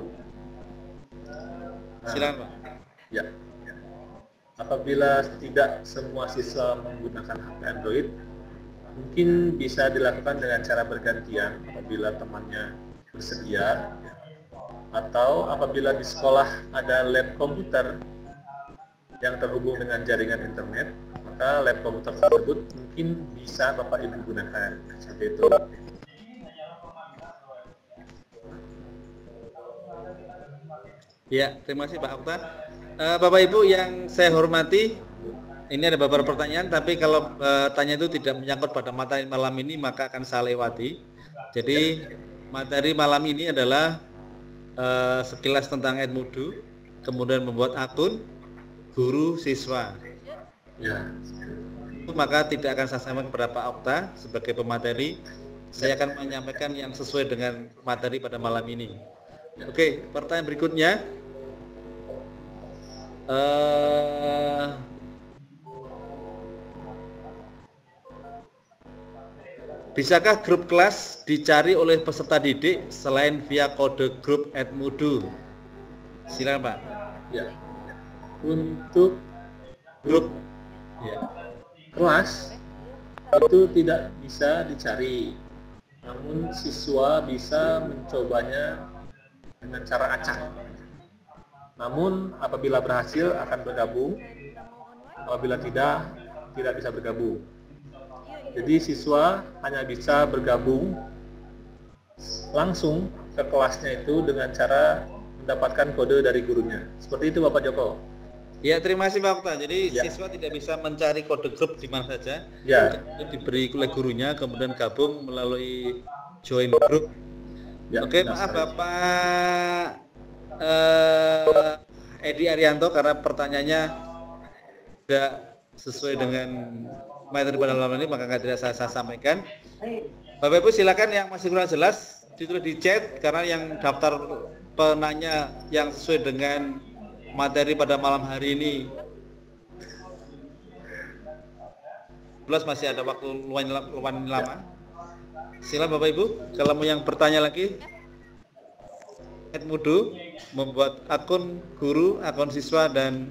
Silakan, Pak. Ya. Apabila tidak semua siswa menggunakan HP Android, mungkin bisa dilakukan dengan cara bergantian apabila temannya bersedia, atau apabila di sekolah ada lab komputer yang terhubung dengan jaringan internet, maka lab komputer tersebut mungkin bisa Bapak Ibu gunakan. Seperti itu. Ya, terima kasih Pak Okta. Bapak Ibu yang saya hormati, ini ada beberapa pertanyaan, tapi kalau tanya itu tidak menyangkut pada materi malam ini, maka akan saya lewati. Jadi materi malam ini adalah sekilas tentang Edmodo, kemudian membuat akun, guru, siswa. Ya. Maka tidak akan saya sampaikan kepada Pak Okta sebagai pemateri. Saya akan menyampaikan yang sesuai dengan materi pada malam ini. Oke, pertanyaan berikutnya. Bisakah grup kelas dicari oleh peserta didik selain via kode grup Edmodo? Silakan Pak. Ya. Untuk Grup ya, kelas itu tidak bisa dicari, namun siswa bisa mencobanya dengan cara acak. Namun apabila berhasil akan bergabung, apabila tidak bisa bergabung. Jadi siswa hanya bisa bergabung langsung ke kelasnya itu dengan cara mendapatkan kode dari gurunya. Seperti itu Bapak Joko. Ya, terima kasih Pak Okta. Jadi Ya. siswa tidak bisa mencari kode grup di mana saja. Ya. Itu diberi oleh gurunya, kemudian gabung melalui join group. Ya, Oke, benar maaf sekali. Bapak Edi Arianto, karena pertanyaannya tidak sesuai dengan materi pada malam ini, maka tidak saya sampaikan. Bapak Ibu silakan yang masih kurang jelas ditulis di chat, karena yang daftar penanya yang sesuai dengan materi pada malam hari ini 12 masih ada waktu lumayan lama. Silakan Bapak Ibu, kalau mau yang bertanya lagi. Edmodo membuat akun guru, akun siswa, dan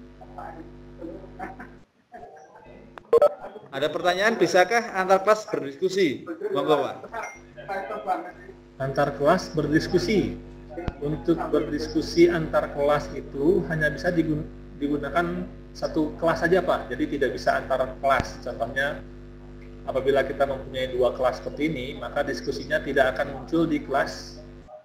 ada pertanyaan, bisakah antar kelas berdiskusi? Monggo Pak. Antar kelas berdiskusi. Untuk berdiskusi antar kelas itu hanya bisa digunakan satu kelas saja Pak. Jadi tidak bisa antar kelas. Contohnya apabila kita mempunyai 2 kelas seperti ini, maka diskusinya tidak akan muncul di kelas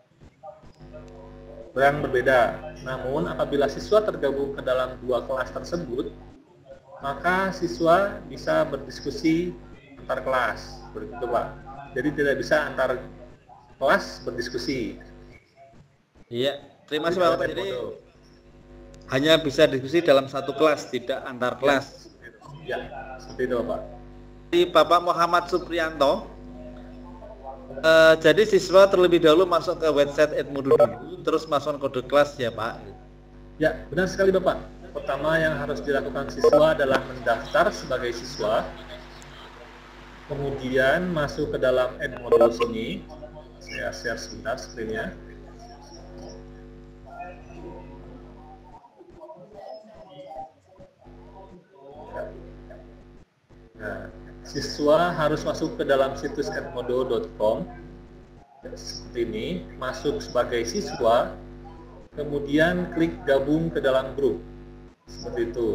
yang berbeda. Namun apabila siswa tergabung ke dalam 2 kelas tersebut, maka siswa bisa berdiskusi antar kelas, begitu Pak. Jadi tidak bisa antar kelas berdiskusi. Iya, terima kasih Pak. Jadi hanya bisa diskusi dalam satu kelas, tidak antar kelas. Ya, seperti itu Pak. Di Bapak Muhammad Supriyanto, jadi siswa terlebih dahulu masuk ke website Edmodo dulu, terus masuk kode kelas ya Pak? Ya, benar sekali Bapak. Pertama yang harus dilakukan siswa adalah mendaftar sebagai siswa, kemudian masuk ke dalam Edmodo sini. Saya share sebentar screen-nya. Nah, siswa harus masuk ke dalam situs edmodo.com seperti ini, masuk sebagai siswa, kemudian klik gabung ke dalam grup seperti itu.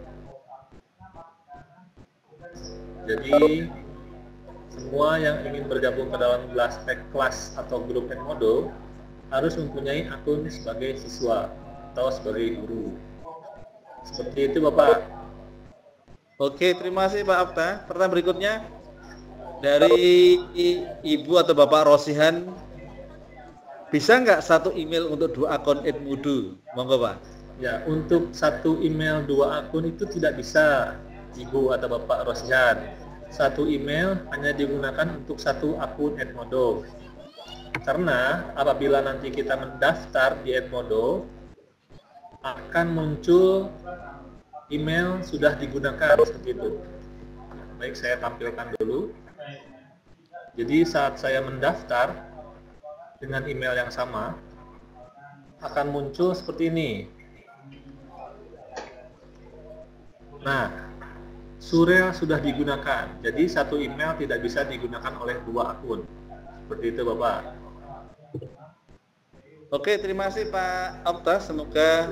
Jadi semua yang ingin bergabung ke dalam kelas atau grup Edmodo harus mempunyai akun sebagai siswa atau sebagai guru. Seperti itu Bapak. Oke, terima kasih Pak Apta. Pertanyaan berikutnya dari Ibu atau Bapak Rosihan, bisa nggak satu email untuk 2 akun Edmodo? Monggo Pak. Ya, untuk satu email 2 akun itu tidak bisa Ibu atau Bapak Rosihan. Satu email hanya digunakan untuk satu akun Edmodo. Karena apabila nanti kita mendaftar di Edmodo, akan muncul email sudah digunakan seperti itu. Baik, saya tampilkan dulu. Jadi saat saya mendaftar dengan email yang sama, akan muncul seperti ini. Nah, surel sudah digunakan. Jadi satu email tidak bisa digunakan oleh 2 akun. Seperti itu Bapak. Oke, terima kasih Pak Apta. Semoga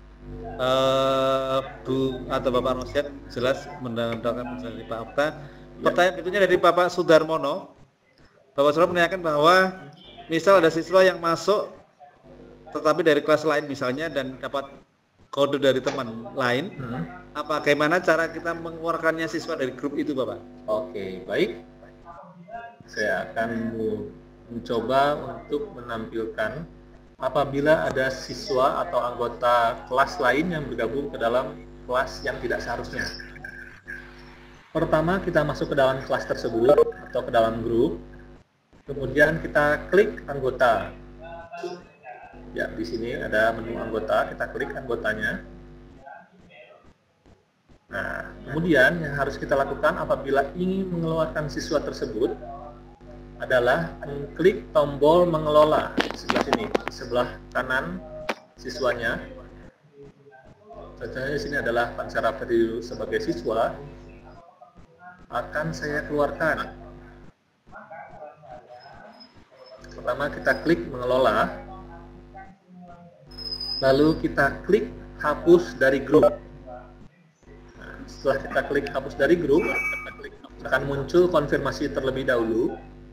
Bu atau Bapak Rosihan jelas mendapatkan penjelasan dari Pak Apta. Pertanyaan berikutnya dari Bapak Sudarmono. Bapak Sudarmono menanyakan bahwa misal ada siswa yang masuk tetapi dari kelas lain misalnya dan dapat kode dari teman lain, bagaimana cara kita mengeluarkannya siswa dari grup itu Bapak? Oke, baik. Saya akan mencoba untuk menampilkan apabila ada siswa atau anggota kelas lain yang bergabung ke dalam kelas yang tidak seharusnya. Pertama, kita masuk ke dalam kelas tersebut atau ke dalam grup. Kemudian kita klik anggota. Ya, di sini ada menu anggota, kita klik anggotanya. Nah, kemudian yang harus kita lakukan apabila ingin mengeluarkan siswa tersebut adalah mengklik tombol mengelola di sebelah sini, di sebelah kanan siswanya. Contohnya di sini adalah Pansara Fadil sebagai siswa. Akan saya keluarkan. Pertama kita klik mengelola, lalu kita klik hapus dari grup. Nah, setelah kita klik hapus dari grup, akan muncul konfirmasi terlebih dahulu.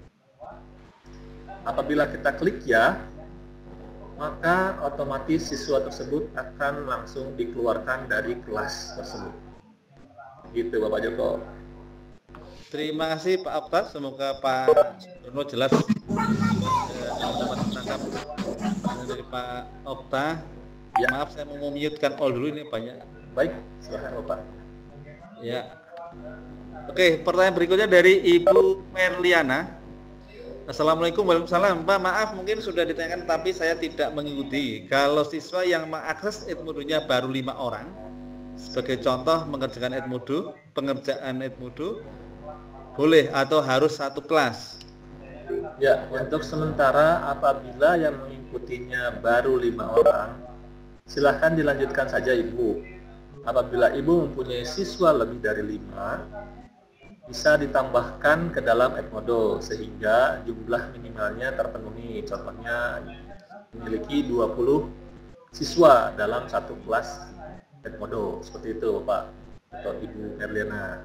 Apabila kita klik ya, maka otomatis siswa tersebut akan langsung dikeluarkan dari kelas tersebut. Gitu Bapak Joko. Terima kasih Pak Apta. Semoga Pak Sudarmono jelas dapat menangkap dari Pak Apta. Ya. Maaf, saya mau mute-kan all dulu, ini banyak. Baik, silakan Bapak. Ya. Oke, pertanyaan berikutnya dari Ibu Merliana. Assalamualaikum warahmatullahi wabarakatuh. Pak, maaf mungkin sudah ditanyakan tapi saya tidak mengikuti. Kalau siswa yang mengakses Edmodo-nya baru 5 orang, sebagai contoh mengerjakan Edmodo, pengerjaan Edmodo boleh atau harus satu kelas? Ya, untuk sementara apabila yang mengikutinya baru 5 orang, silahkan dilanjutkan saja Ibu. Apabila Ibu mempunyai siswa lebih dari 5, bisa ditambahkan ke dalam Edmodo sehingga jumlah minimalnya terpenuhi. Contohnya memiliki 20 siswa dalam satu kelas Edmodo. Seperti itu Pak atau Ibu Erliana.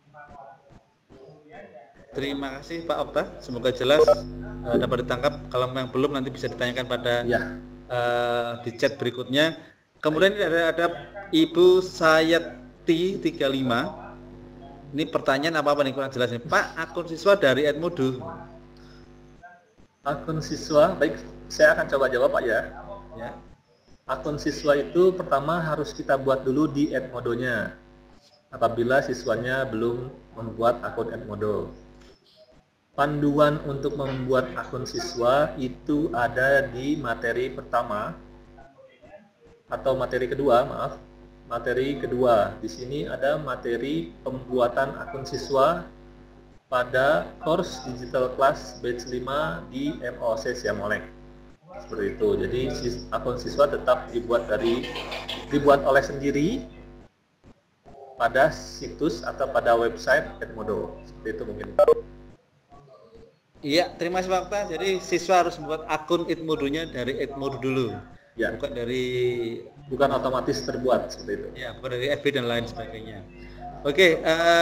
Terima kasih Pak Okta, semoga jelas dapat ditangkap. Kalau yang belum nanti bisa ditanyakan pada Ya. Di chat berikutnya. Kemudian ini ada Ibu Sayati 35. Ini pertanyaan apa nih kurang jelas nih Pak, akun siswa dari Edmodo. Akun siswa, baik, saya akan coba jawab Pak ya. Ya. Akun siswa itu pertama harus kita buat dulu di Edmodo-nya. Apabila siswanya belum membuat akun Edmodo. Panduan untuk membuat akun siswa itu ada di materi pertama atau materi kedua, maaf. Materi kedua. Di sini ada materi pembuatan akun siswa pada course Digital Class Batch 5 di MOC Siamolek. Seperti itu. Jadi akun siswa tetap dibuat oleh sendiri pada situs atau pada website Edmodo. Seperti itu mungkin. Iya, terima kasih Pak Okta. Jadi siswa harus membuat akun Edmodo-nya dari Edmodo dulu. Ya. Bukan otomatis terbuat seperti itu. Ya, bukan dari FB dan lain sebagainya. Oke,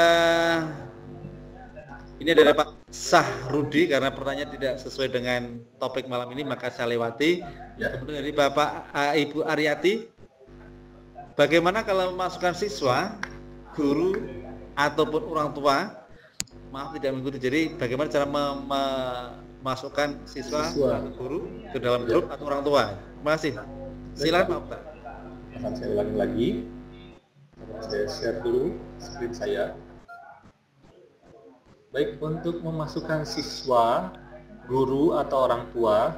ini dari Pak Sahrudi karena pertanyaan tidak sesuai dengan topik malam ini maka saya lewati. Ya. Kemudian dari Bapak Ibu Aryati, bagaimana kalau memasukkan siswa, guru ataupun orang tua? Maaf tidak mengikuti. Jadi bagaimana cara memasukkan siswa atau guru ke dalam grup atau orang tua? Terima kasih. Silakan Pak Okta. Akan saya ulangi lagi. Saya share dulu screen saya. Baik, untuk memasukkan siswa, guru atau orang tua,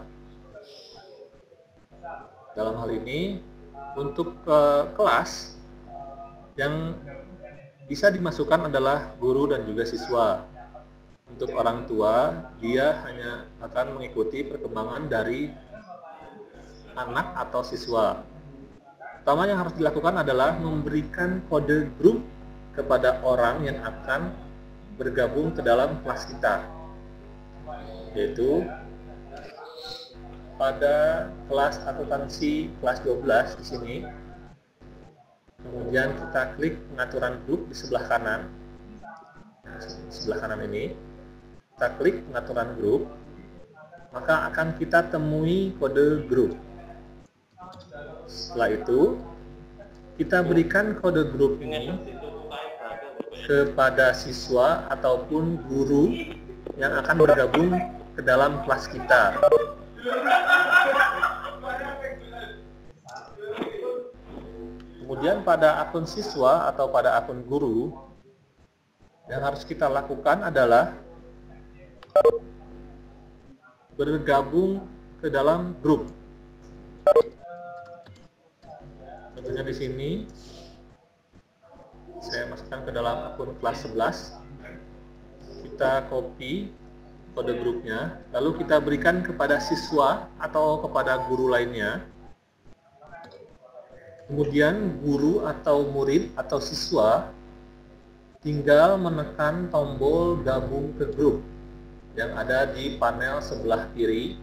dalam hal ini untuk kelas yang bisa dimasukkan adalah guru dan juga siswa. Untuk orang tua, dia hanya akan mengikuti perkembangan dari anak atau siswa. Pertama yang harus dilakukan adalah memberikan kode grup kepada orang yang akan bergabung ke dalam kelas kita. Yaitu pada kelas akuntansi kelas 12 di sini. Kemudian kita klik pengaturan grup di sebelah kanan. Sebelah kanan ini. Kita klik pengaturan grup. Maka akan kita temui kode grup. Setelah itu, kita berikan kode grup ini kepada siswa ataupun guru yang akan bergabung ke dalam kelas kita. Kemudian pada akun siswa atau pada akun guru, yang harus kita lakukan adalah bergabung ke dalam grup. Contohnya di sini, saya masukkan ke dalam akun kelas 11. Kita copy kode grupnya, lalu kita berikan kepada siswa atau kepada guru lainnya. Kemudian guru atau murid atau siswa tinggal menekan tombol gabung ke grup yang ada di panel sebelah kiri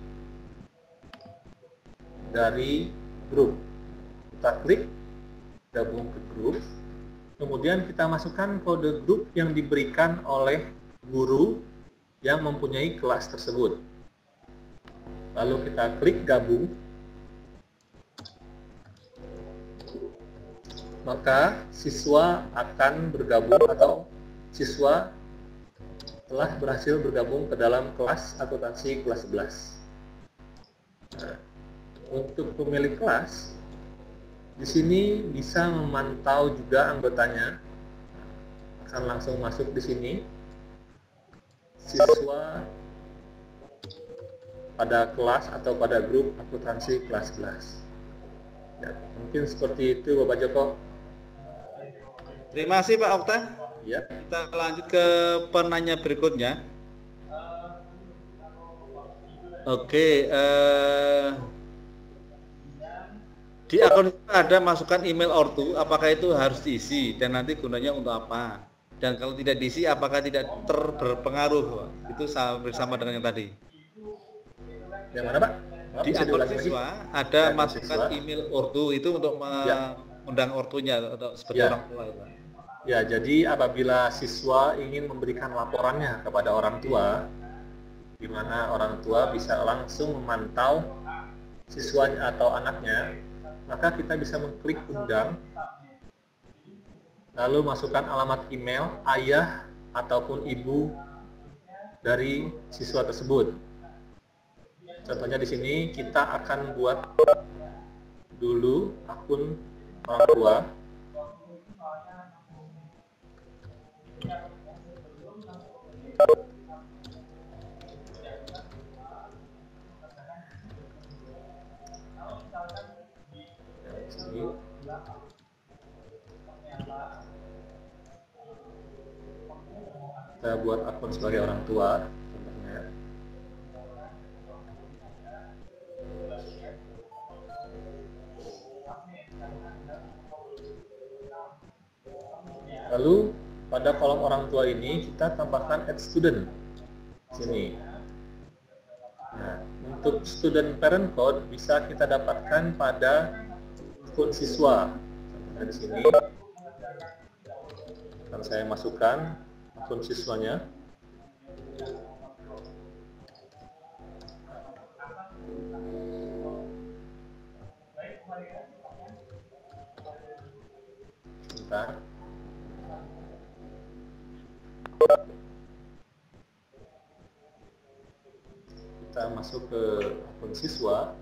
dari grup. Kita klik gabung ke grup, kemudian kita masukkan kode grup yang diberikan oleh guru yang mempunyai kelas tersebut. Lalu kita klik gabung. Maka siswa akan bergabung atau siswa telah berhasil bergabung ke dalam kelas akuntansi kelas 11. Nah, untuk pemilik kelas, di sini bisa memantau juga anggotanya. Akan langsung masuk di sini. Siswa pada kelas atau pada grup akuntansi kelas 11. Ya, mungkin seperti itu Bapak Joko. Terima kasih Pak Okta. Ya. Kita lanjut ke penanya berikutnya. Oke, di akun itu ada masukan email ortu, apakah itu harus diisi dan nanti gunanya untuk apa? Dan kalau tidak diisi, apakah tidak berpengaruh? Itu sama dengan yang tadi. Yang mana Pak? Di akun siswa ada masukan email ortu itu untuk mengundang ortunya atau sebagai orang tua. Ya, jadi apabila siswa ingin memberikan laporannya kepada orang tua, di mana orang tua bisa langsung memantau siswanya atau anaknya, maka kita bisa mengklik undang, lalu masukkan alamat email ayah ataupun ibu dari siswa tersebut. Contohnya di sini kita akan buat dulu akun orang tua. Kita buat akun sebagai orang tua, contohnya. Lalu pada kolom orang tua ini kita tambahkan add student sini. Nah, untuk student parent code bisa kita dapatkan pada akun siswa. Contohnya di sini akan saya masukkan akun siswanya. Sebentar. Kita masuk ke akun siswa.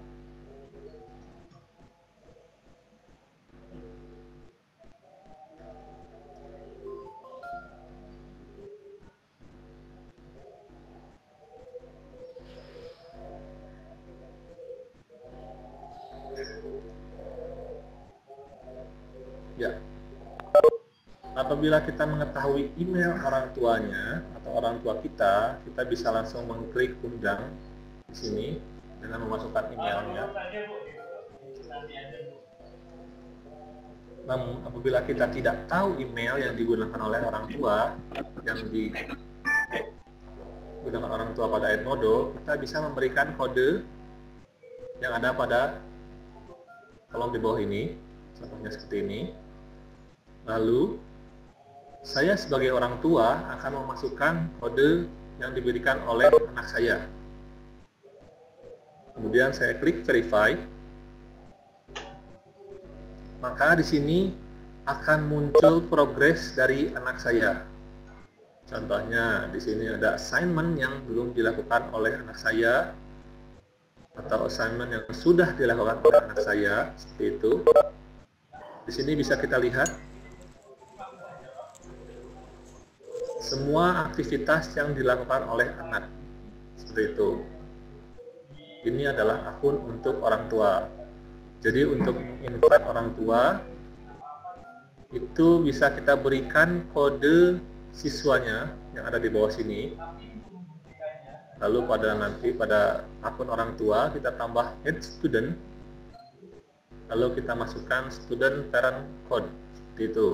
Ya. Apabila kita mengetahui email orang tuanya atau orang tua kita, kita bisa langsung mengklik undang di sini dengan memasukkan emailnya. Namun apabila kita tidak tahu email yang digunakan oleh orang tua, yang digunakan orang tua pada Edmodo, kita bisa memberikan kode yang ada pada kolom di bawah ini, contohnya seperti ini. Lalu saya sebagai orang tua akan memasukkan kode yang diberikan oleh anak saya. Kemudian saya klik verify. Maka di sini akan muncul progres dari anak saya. Contohnya di sini ada assignment yang belum dilakukan oleh anak saya atau assignment yang sudah dilakukan oleh anak saya, seperti itu. Di sini bisa kita lihat semua aktivitas yang dilakukan oleh anak, seperti itu. Ini adalah akun untuk orang tua. Jadi untuk invite orang tua itu bisa kita berikan kode siswanya yang ada di bawah sini. Lalu pada akun orang tua kita tambah add student. Lalu kita masukkan student parent code, seperti itu.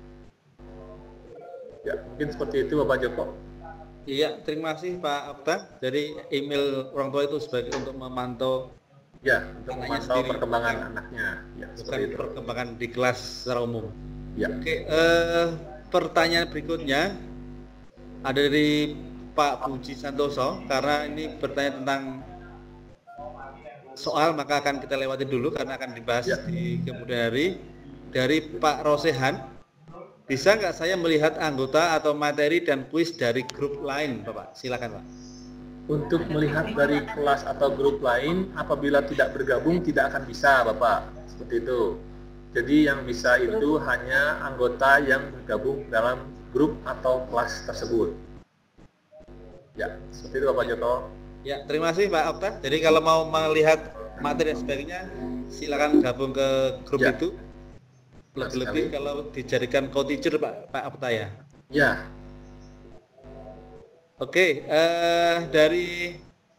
Ya, mungkin seperti itu Bapak Joko. Iya, terima kasih Pak Okta. Jadi email orang tua itu sebagai untuk memantau, ya, untuk memantau sendiri, perkembangan anaknya. Ya, bukan perkembangan di kelas secara umum. Ya. Oke, pertanyaan berikutnya ada dari Pak Puji Santoso, karena ini bertanya tentang soal, maka akan kita lewati dulu karena akan dibahas di kemudian hari. Dari Pak Rosehan, bisa nggak saya melihat anggota atau materi dan kuis dari grup lain, Bapak? Silakan, Pak. Untuk melihat dari kelas atau grup lain, apabila tidak bergabung tidak akan bisa, Bapak. Seperti itu. Jadi yang bisa itu hanya anggota yang bergabung dalam grup atau kelas tersebut. Ya, seperti itu Bapak Joko. Ya, terima kasih Pak Okta. Jadi kalau mau melihat materi dan sebagainya, silakan gabung ke grup itu. Lebih-lebih kalau dijadikan co-teacher Pak Apta ya. Ya. Oke, dari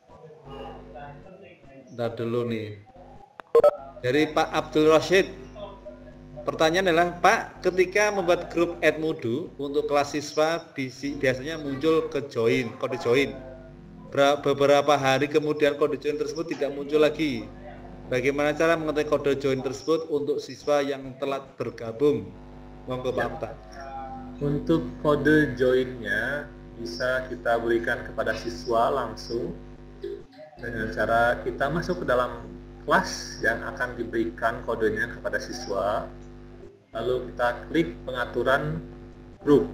dulu nih. Dari Pak Abdul Rashid. Pertanyaan adalah, Pak, ketika membuat grup Edmodo untuk kelas siswa biasanya muncul kode join. Beberapa hari kemudian kode join tersebut tidak muncul lagi. Bagaimana cara mengetahui kode join tersebut untuk siswa yang telat bergabung? Monggo Pak Apta. Untuk kode joinnya bisa kita berikan kepada siswa langsung dengan cara kita masuk ke dalam kelas yang akan diberikan kodenya kepada siswa, lalu kita klik pengaturan grup,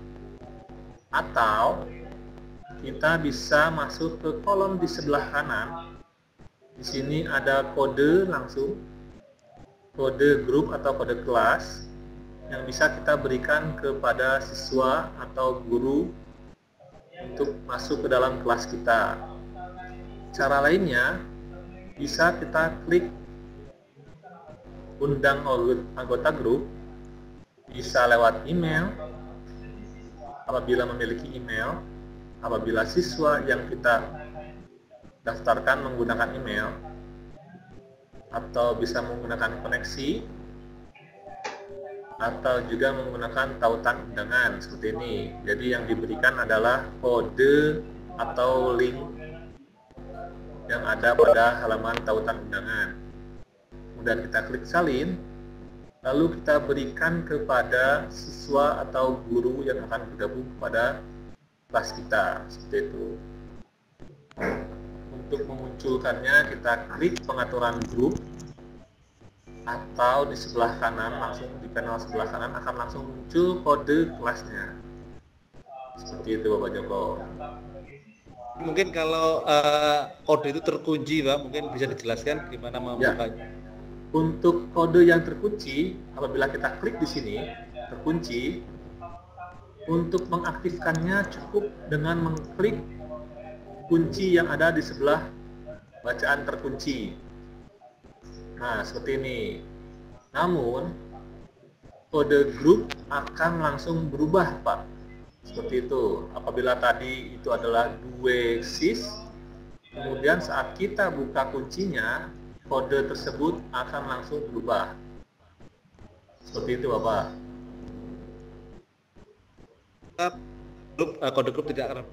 atau kita bisa masuk ke kolom di sebelah kanan. Di sini ada kode langsung, kode grup atau kode kelas yang bisa kita berikan kepada siswa atau guru untuk masuk ke dalam kelas kita. Cara lainnya, bisa kita klik undang anggota grup, bisa lewat email, apabila memiliki email, apabila siswa yang kita daftarkan menggunakan email, atau bisa menggunakan koneksi, atau juga menggunakan tautan undangan seperti ini. Jadi yang diberikan adalah kode atau link yang ada pada halaman tautan undangan. Kemudian kita klik salin, lalu kita berikan kepada siswa atau guru yang akan bergabung kepada kelas kita, seperti itu. Untuk memunculkannya kita klik pengaturan grup, atau di sebelah kanan, langsung di panel sebelah kanan akan langsung muncul kode kelasnya. Seperti itu Bapak Joko. Mungkin kalau kode itu terkunci Pak, mungkin bisa dijelaskan gimana membukanya? Untuk kode yang terkunci, apabila kita klik di sini, terkunci, untuk mengaktifkannya cukup dengan mengklik kunci yang ada di sebelah bacaan terkunci. Nah, seperti ini. Namun, kode grup akan langsung berubah, Pak. Seperti itu. Apabila tadi itu adalah 2sys, kemudian saat kita buka kuncinya, kode tersebut akan langsung berubah. Seperti itu, Bapak. Kode grup tidak akan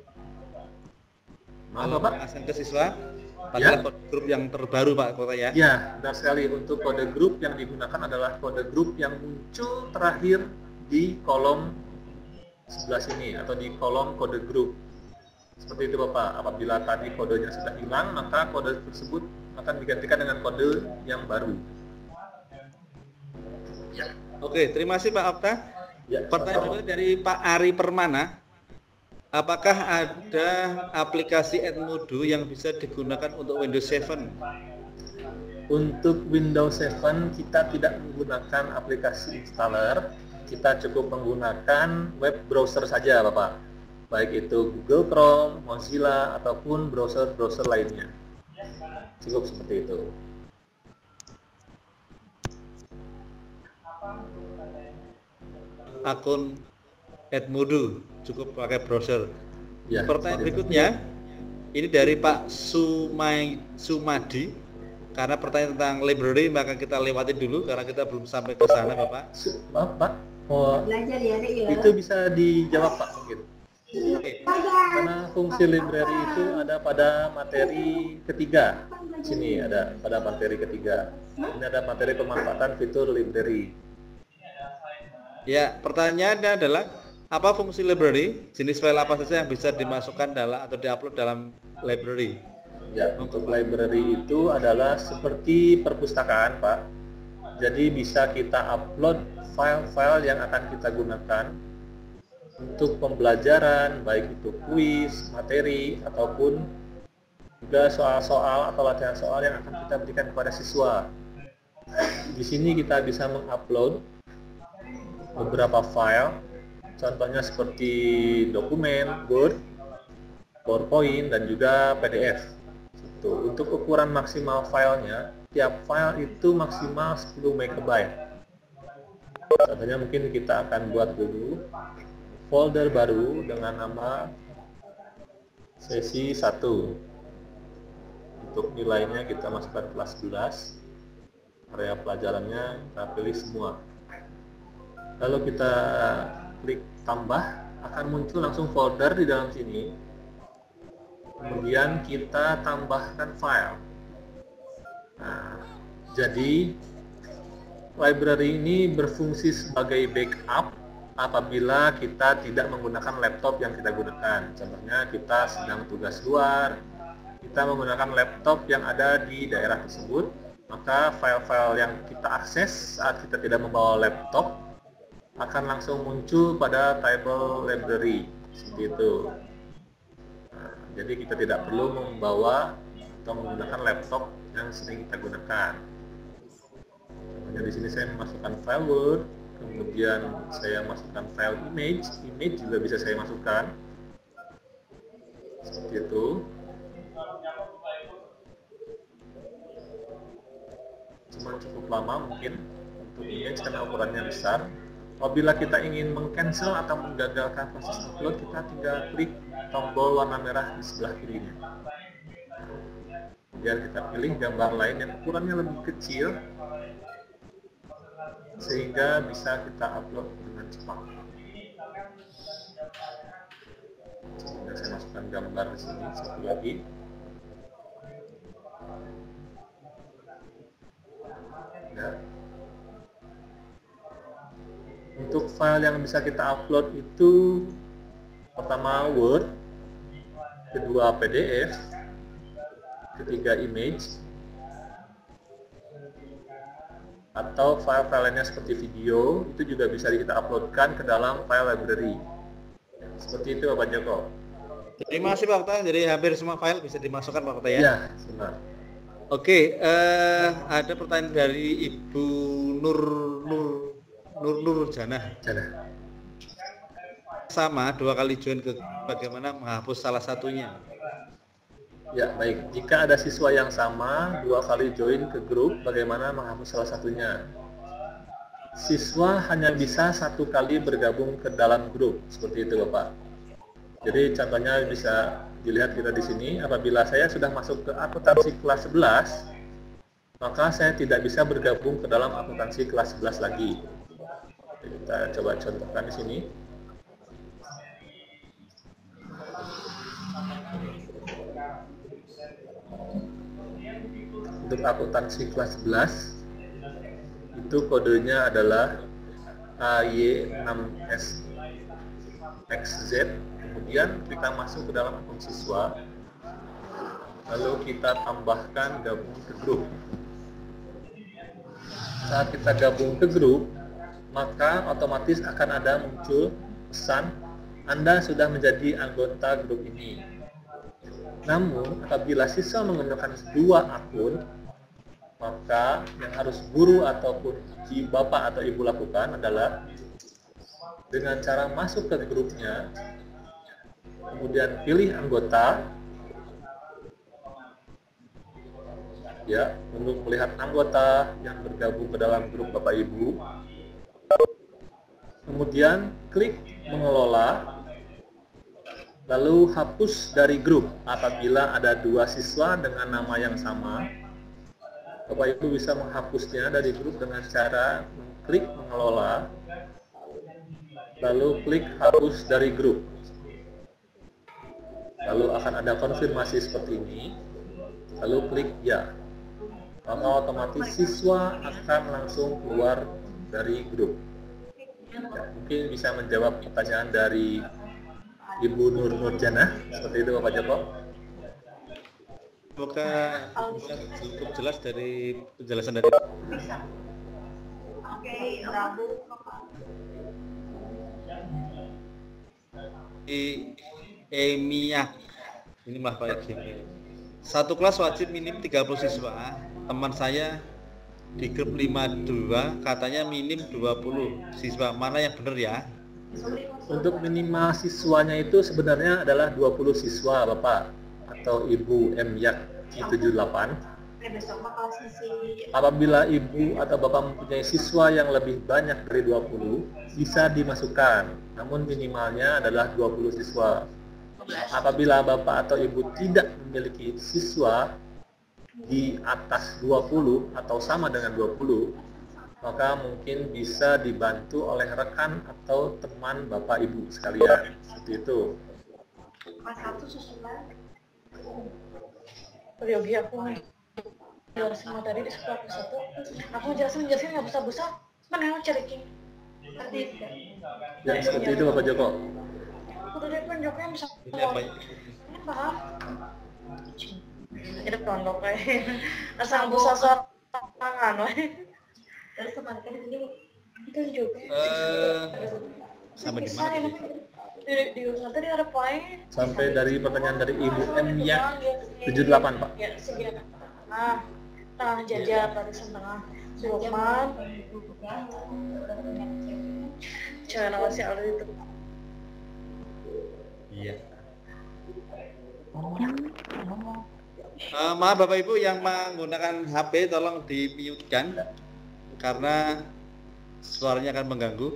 asal ke siswa. Padahal kode grup yang terbaru Pak Kota ya? Ya, benar sekali. Untuk kode grup yang digunakan adalah kode grup yang muncul terakhir di kolom sebelah sini atau di kolom kode grup. Seperti itu Bapak. Apabila tadi kodenya sudah hilang, maka kode tersebut akan digantikan dengan kode yang baru. Ya. Oke, terima kasih Pak Apta. Ya, pertanyaan dari Pak Ari Permana. Apakah ada aplikasi Edmodo yang bisa digunakan untuk Windows 7? Untuk Windows 7 kita tidak menggunakan aplikasi installer, kita cukup menggunakan web browser saja Bapak. Baik itu Google Chrome, Mozilla, ataupun browser-browser lainnya. Cukup seperti itu. Akun Edmodo cukup pakai browser. Ya, pertanyaan berikutnya ini dari Pak Sumadi. Karena pertanyaan tentang library maka kita lewati dulu karena kita belum sampai ke sana Bapak. Maaf Pak, itu bisa dijawab Pak mungkin. Oke. Karena fungsi library itu ada pada materi ketiga. Sini ada pada materi ketiga. Ini ada materi pemanfaatan fitur library. Ya, pertanyaannya adalah apa fungsi library? Jenis file apa saja yang bisa dimasukkan dalam atau diupload dalam library? Ya, untuk library itu adalah seperti perpustakaan, Pak. Jadi bisa kita upload file-file yang akan kita gunakan untuk pembelajaran, baik itu kuis, materi, ataupun juga soal-soal atau latihan soal yang akan kita berikan kepada siswa. Di sini kita bisa mengupload beberapa file. Contohnya seperti dokumen, Word, PowerPoint, dan juga PDF. Untuk ukuran maksimal filenya, tiap file itu maksimal 10 MB. Contohnya mungkin kita akan buat dulu folder baru dengan nama sesi 1. Untuk nilainya kita masukkan kelas 11. Area pelajarannya kita pilih semua. Lalu kita klik tambah, akan muncul langsung folder di dalam sini. Kemudian kita tambahkan file. Nah, jadi library ini berfungsi sebagai backup apabila kita tidak menggunakan laptop yang kita gunakan. Contohnya kita sedang tugas luar, kita menggunakan laptop yang ada di daerah tersebut, maka file-file yang kita akses saat kita tidak membawa laptop akan langsung muncul pada table library, seperti itu. Nah, jadi kita tidak perlu membawa atau menggunakan laptop yang sering kita gunakan. Contohnya di sini saya memasukkan file Word, kemudian saya masukkan file image juga bisa saya masukkan, seperti itu. Cuma cukup lama mungkin untuk image karena ukurannya besar. Apabila kita ingin meng-cancel atau menggagalkan proses upload, kita tinggal klik tombol warna merah di sebelah kirinya. Kemudian kita pilih gambar lain yang ukurannya lebih kecil sehingga bisa kita upload dengan cepat. Kemudian saya masukkan gambar di sini satu lagi. Ya. Untuk file yang bisa kita upload itu pertama Word, kedua PDF, ketiga image, atau file-file lainnya seperti video, itu juga bisa kita uploadkan ke dalam file library. Seperti itu Bapak Joko. Terima kasih Pak Okta, jadi hampir semua file bisa dimasukkan Pak Okta ya? Ya, benar. Oke, ada pertanyaan dari Ibu Nur Janah. Sama, 2 kali join ke bagaimana menghapus salah satunya? Ya, baik. Jika ada siswa yang sama, 2 kali join ke grup, bagaimana menghapus salah satunya? Siswa hanya bisa 1 kali bergabung ke dalam grup, seperti itu Bapak. Jadi contohnya bisa dilihat kita di sini, apabila saya sudah masuk ke akuntansi kelas 11, maka saya tidak bisa bergabung ke dalam akuntansi kelas 11 lagi. Kita coba contohkan di sini. Untuk akuntansi kelas 11 itu kodenya adalah AY6SXZ. Kemudian kita masuk ke dalam akun siswa, lalu kita tambahkan gabung ke grup. Saat kita gabung ke grup, maka otomatis akan ada muncul pesan Anda sudah menjadi anggota grup ini. Namun apabila siswa menggunakan 2 akun, maka yang harus guru ataupun bapak atau ibu lakukan adalah dengan cara masuk ke grupnya, kemudian pilih anggota, ya, untuk melihat anggota yang bergabung ke dalam grup Bapak Ibu. Kemudian klik mengelola, lalu hapus dari grup. Apabila ada 2 siswa dengan nama yang sama, Bapak Ibu bisa menghapusnya dari grup dengan cara klik mengelola, lalu klik hapus dari grup. Lalu akan ada konfirmasi seperti ini, lalu klik ya. Maka otomatis siswa akan langsung keluar dari grup. Ya, mungkin bisa menjawab pertanyaan dari Ibu Nurjanah, seperti itu Bapak Joko. Semoga bisa cukup jelas dari penjelasan dari Emiyak. Ini malah pakai Gmail. 1 kelas wajib minim 30 siswa. Teman saya di grup 52 katanya minim 20 siswa. Mana yang benar ya? Untuk minimal siswanya itu sebenarnya adalah 20 siswa Bapak atau Ibu Emiyak 78. Apabila ibu atau bapak mempunyai siswa yang lebih banyak dari 20, bisa dimasukkan, namun minimalnya adalah 20 siswa. Apabila bapak atau ibu tidak memiliki siswa di atas 20 atau sama dengan 20, maka mungkin bisa dibantu oleh rekan atau teman bapak ibu sekalian. Seperti itu. Kelas 1 susulan. Yogi aku jelasin materi di sekolah kelas 1. Aku jelasin nggak besar-besar. Mana yang cerikin? Tadi. Ya, seperti itu Bapak Joko. Aku udah penjoknya bisa. Ini apa? Ini paham? Ini pondok kayak asal besar tangan weh. Terus kemarin kan ini itu juga. Sampai di mana tadi? Di usaha tadi ada poin. Sampai dari pertanyaan dari Ibu M ya 78 Pak. Ya, segini. Nah, tengah jajar tadi setengah. Sulman. Jangan awasi alur itu. Iya. Maaf Bapak Ibu yang menggunakan HP tolong di-mute-kan karena suaranya akan mengganggu.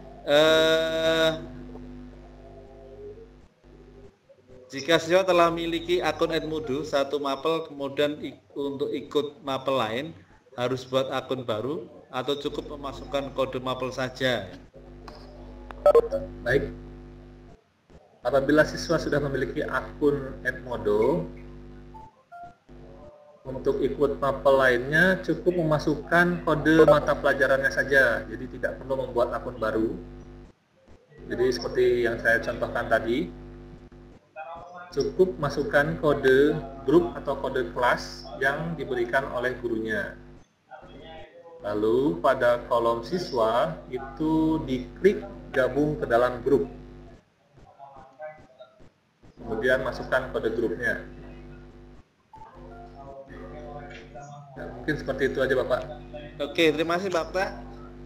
Jika siswa telah memiliki akun Edmodo satu mapel kemudian untuk ikut mapel lain harus buat akun baru atau cukup memasukkan kode mapel saja. Baik. Apabila siswa sudah memiliki akun Edmodo, untuk ikut mapel lainnya cukup memasukkan kode mata pelajarannya saja, jadi tidak perlu membuat akun baru. Jadi seperti yang saya contohkan tadi, cukup masukkan kode grup atau kode kelas yang diberikan oleh gurunya. Lalu pada kolom siswa itu diklik gabung ke dalam grup. Kemudian masukkan kode grupnya. Nah, mungkin seperti itu aja Bapak. Oke, terima kasih Bapak.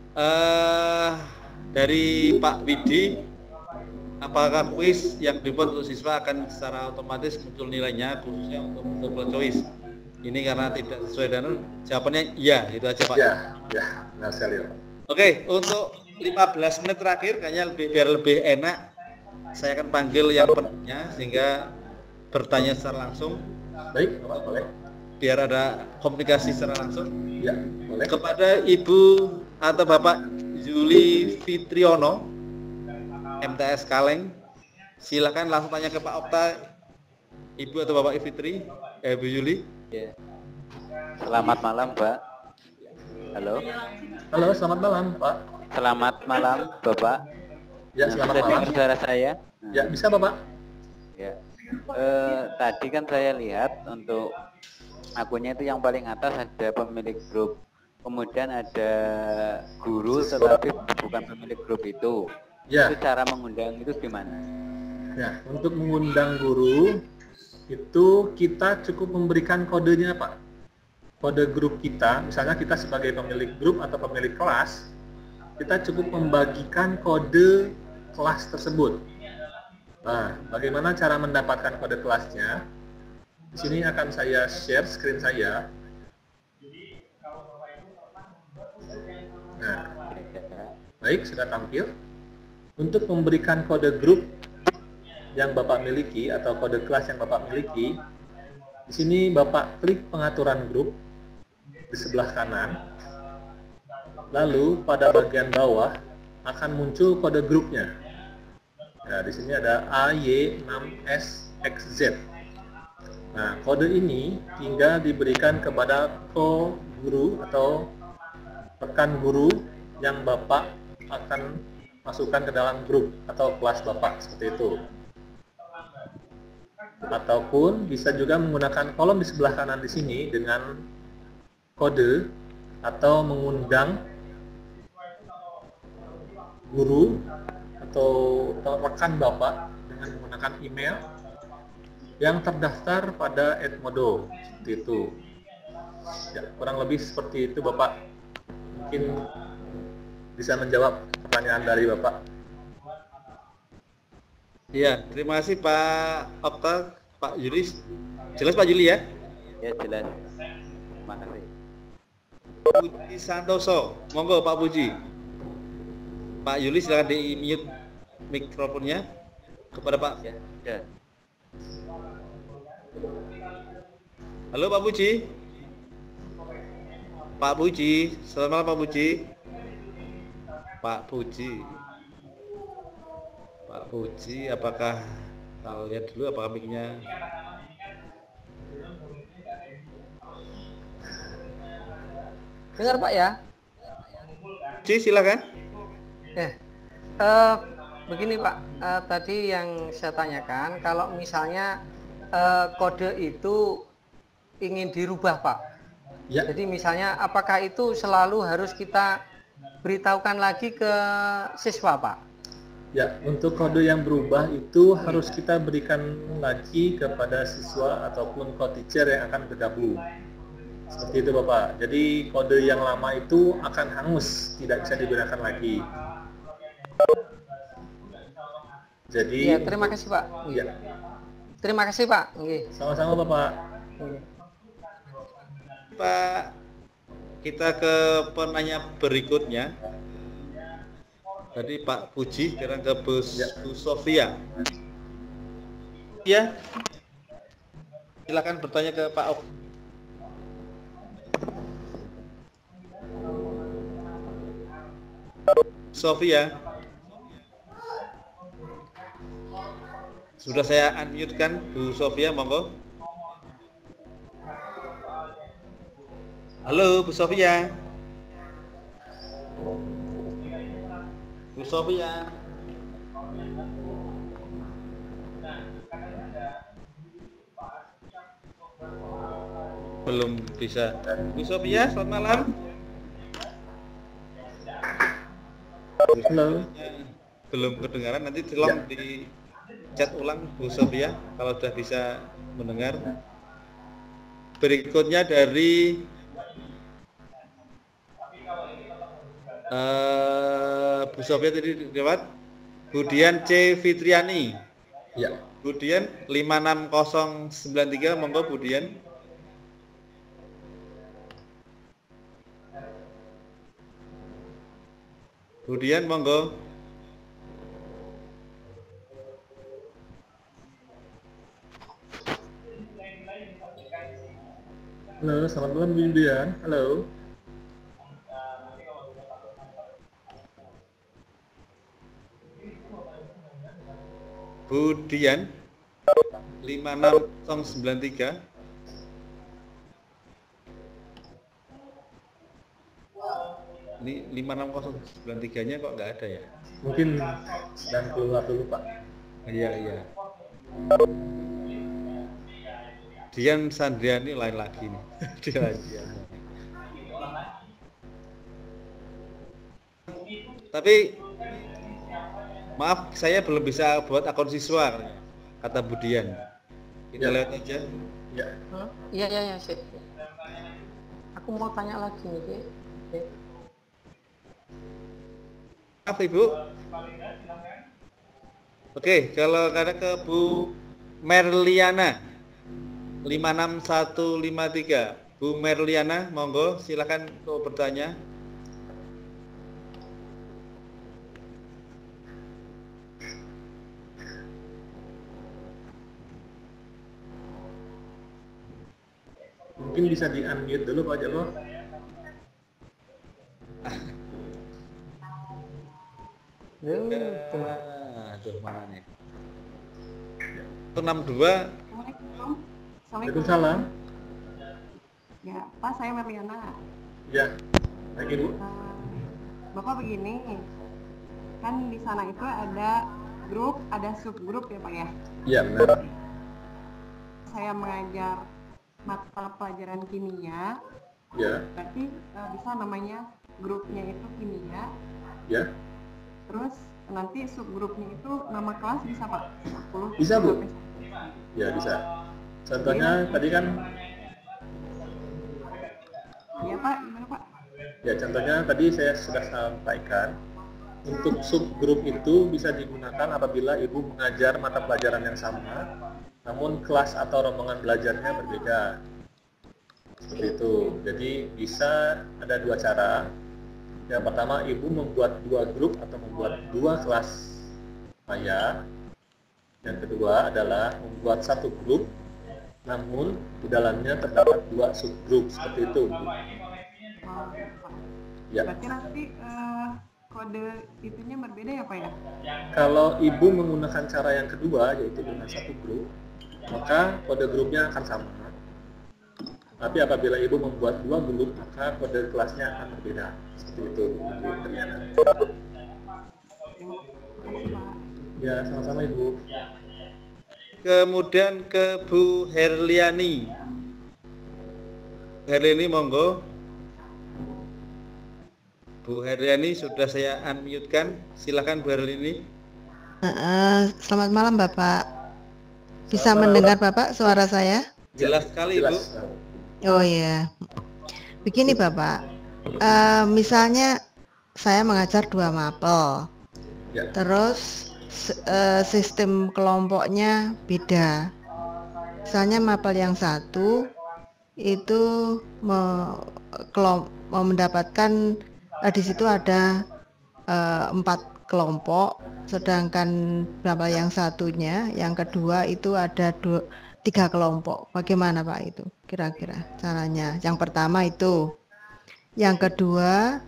Dari Pak Widi, apakah kuis yang dibuat untuk siswa akan secara otomatis muncul nilainya khususnya untuk multiple choice? Ini karena tidak sesuai dengan jawabannya iya, itu aja Pak. Ya, benar sekali Pak. Oke, untuk 15 menit terakhir kayaknya biar lebih enak, saya akan panggil yang penanya sehingga bertanya secara langsung. Baik, Bapak boleh. Biar ada komunikasi secara langsung. Ya, boleh. Kepada Ibu atau Bapak Yuli Fitriono, MTS Kaleng, silakan langsung tanya ke Pak Okta, Ibu atau Bapak Fitri, Ibu Yuli. Ya. Selamat malam, Pak. Halo. Halo, selamat malam, Pak. Selamat malam, Bapak. Ya, selamat bisa malam. dengar suara saya? Ya, bisa, Bapak. Ya. Tadi kan saya lihat untuk akunnya itu yang paling atas ada pemilik grup. Kemudian ada guru tetapi bukan pemilik grup itu. Ya. Itu cara mengundang itu gimana? Ya, untuk mengundang guru itu kita cukup memberikan kodenya, Pak. Kode grup kita, misalnya kita sebagai pemilik grup atau pemilik kelas, kita cukup membagikan kode kelas tersebut. Nah, bagaimana cara mendapatkan kode kelasnya? Di sini akan saya share screen saya. Nah, baik, sudah tampil. Untuk memberikan kode grup yang Bapak miliki atau kode kelas yang Bapak miliki, di sini Bapak klik pengaturan grup di sebelah kanan. Lalu pada bagian bawah akan muncul kode grupnya. Nah, di sini ada AY6SXZ. Nah, kode ini tinggal diberikan kepada co-guru atau rekan guru yang Bapak akan masukkan ke dalam grup atau kelas Bapak, seperti itu. Ataupun bisa juga menggunakan kolom di sebelah kanan di sini dengan kode atau mengundang guru atau rekan Bapak dengan menggunakan email yang terdaftar pada Edmodo, seperti itu. Ya, kurang lebih seperti itu Bapak. Mungkin bisa menjawab pertanyaan dari Bapak. Iya, terima kasih Pak Okta, Pak Yuli. Jelas Pak Yuli ya? Ya, jelas. Terima kasih. Puji Santoso, monggo Pak Puji. Pak Yuli silakan di mute mikrofonnya kepada Pak. Ya. Halo Pak Puji. Pak Puji, selamat malam Pak Puji. Pak Puji. Pak Puji, apakah kita lihat dulu apakah mic-nya Dengar Pak ya? Puji, silakan. Begini Pak, tadi yang saya tanyakan, kalau misalnya kode itu ingin dirubah Pak, Ya. jadi misalnya apakah itu selalu harus kita beritahukan lagi ke siswa Pak? Ya, untuk kode yang berubah itu harus kita berikan lagi kepada siswa ataupun co-teacher yang akan bergabung. Seperti itu Bapak. Jadi kode yang lama itu akan hangus, tidak bisa digunakan lagi. Jadi Ya, terima kasih Pak. Ya, Terima kasih Pak. Nggih. sama-sama Bapak. Nggih. Pak, kita ke penanya berikutnya. Tadi Pak Puji, sekarang ke Bu Sofia. Ya, silakan bertanya ke Pak Ok. Sofia, sudah saya unmute kan Bu Sofia, monggo. Halo Bu Sofia. Bu Sofia. Belum bisa. Bu Sofia, selamat malam. Halo. Belum kedengaran, nanti tolong di chat ulang Bu Sofia kalau sudah bisa mendengar. Berikutnya dari Bu Sofia tadi lewat Budian C. Fitriani. Ya. Budian 56093, monggo Budian. Budian monggo. Halo, selamat malam Bu Yulian. Halo. Budian 56093. Ini 56093-nya kok nggak ada ya? Mungkin sedang keluar dulu Pak. Iya. Dian Sandriani lain lagi nih. Dia. Tapi maaf, saya belum bisa buat akun siswa, kata Budian. Kita lihat aja. Ya. Iya, sih. Aku mau tanya lagi nih, Maaf Ibu. Oke, kalau ada ke Bu Merliana 56153. Bu Merliana, monggo silakan untuk bertanya. Mungkin bisa di-unmute dulu Pak Jalo. Aduh, mana nih? 162. Assalamualaikum. Waalaikumsalam. Ya, Pak, saya Merliana. Ya. Lagi Bu. Bapak begini, kan di sana itu ada grup, ada subgrup ya Pak ya? Iya benar. Saya mengajar mata pelajaran kimia, Ya. berarti bisa namanya grupnya itu kimia. Ya. Terus nanti subgrupnya itu nama kelas bisa Pak? 10 Bisa, Bu. sampai 1. Ya bisa. Contohnya tadi kan. Iya Pak, gimana Pak? Ya contohnya tadi saya sudah sampaikan. Untuk subgrup itu bisa digunakan apabila Ibu mengajar mata pelajaran yang sama, namun kelas atau rombongan belajarnya berbeda. Seperti itu. Jadi bisa ada dua cara. Yang pertama, ibu membuat dua grup atau membuat dua kelas maya. Yang kedua adalah membuat satu grup, namun di dalamnya terdapat dua subgrup seperti itu. Ya. Berarti nanti kode itunya berbeda ya Pak ya? Kalau ibu menggunakan cara yang kedua, yaitu dengan satu grup, maka kode grupnya akan sama. Tapi apabila ibu membuat dua grup, maka kode kelasnya akan berbeda. Seperti itu. Ya, sama-sama ibu. Kemudian ke Bu Herliani. Herliani monggo. Bu Herliani sudah saya unmute-kan. Silakan Bu Herliani. Selamat malam Bapak. Bisa Selamat mendengar Bapak suara saya? Jelas sekali Ibu. Oh iya. Begini Bapak. Misalnya saya mengajar 2 mapel. Ya. Terus sistem kelompoknya beda. Misalnya mapel yang satu itu mau mendapatkan di situ ada 4 kelompok, sedangkan mapel yang satunya, yang kedua itu ada 3 kelompok. Bagaimana Pak itu kira-kira caranya? Yang pertama itu. Yang kedua,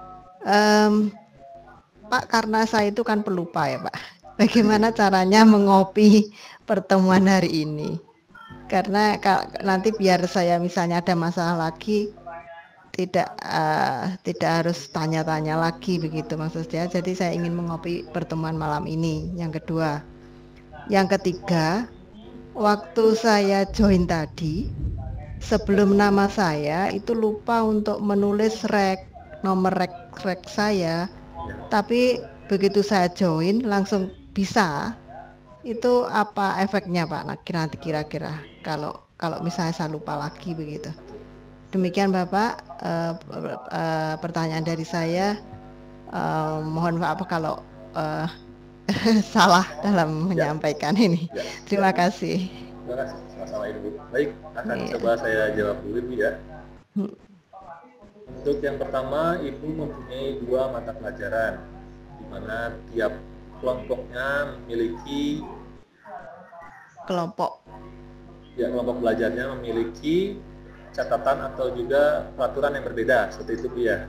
Pak, karena saya itu kan pelupa ya Pak. Bagaimana caranya mengopi pertemuan hari ini? Karena nanti biar saya misalnya ada masalah lagi, tidak harus tanya-tanya lagi begitu maksud saya. Jadi saya ingin mengopi pertemuan malam ini. Yang kedua. Yang ketiga, waktu saya join tadi, sebelum nama saya itu lupa untuk menulis nomor rek saya. Tapi begitu saya join langsung bisa. Itu apa efeknya Pak? Nah, kira-kira kalau misalnya saya lupa lagi begitu. Demikian Bapak pertanyaan dari saya. Mohon maaf kalau salah dalam menyampaikan ini. Terima kasih. Terima kasih. Sama-sama Ibu. Baik, akan coba saya jawab dulu Ibu ya. Untuk yang pertama, Ibu mempunyai 2 mata pelajaran, di mana tiap kelompoknya memiliki kelompok belajarnya memiliki catatan atau juga peraturan yang berbeda, seperti itu Bu ya.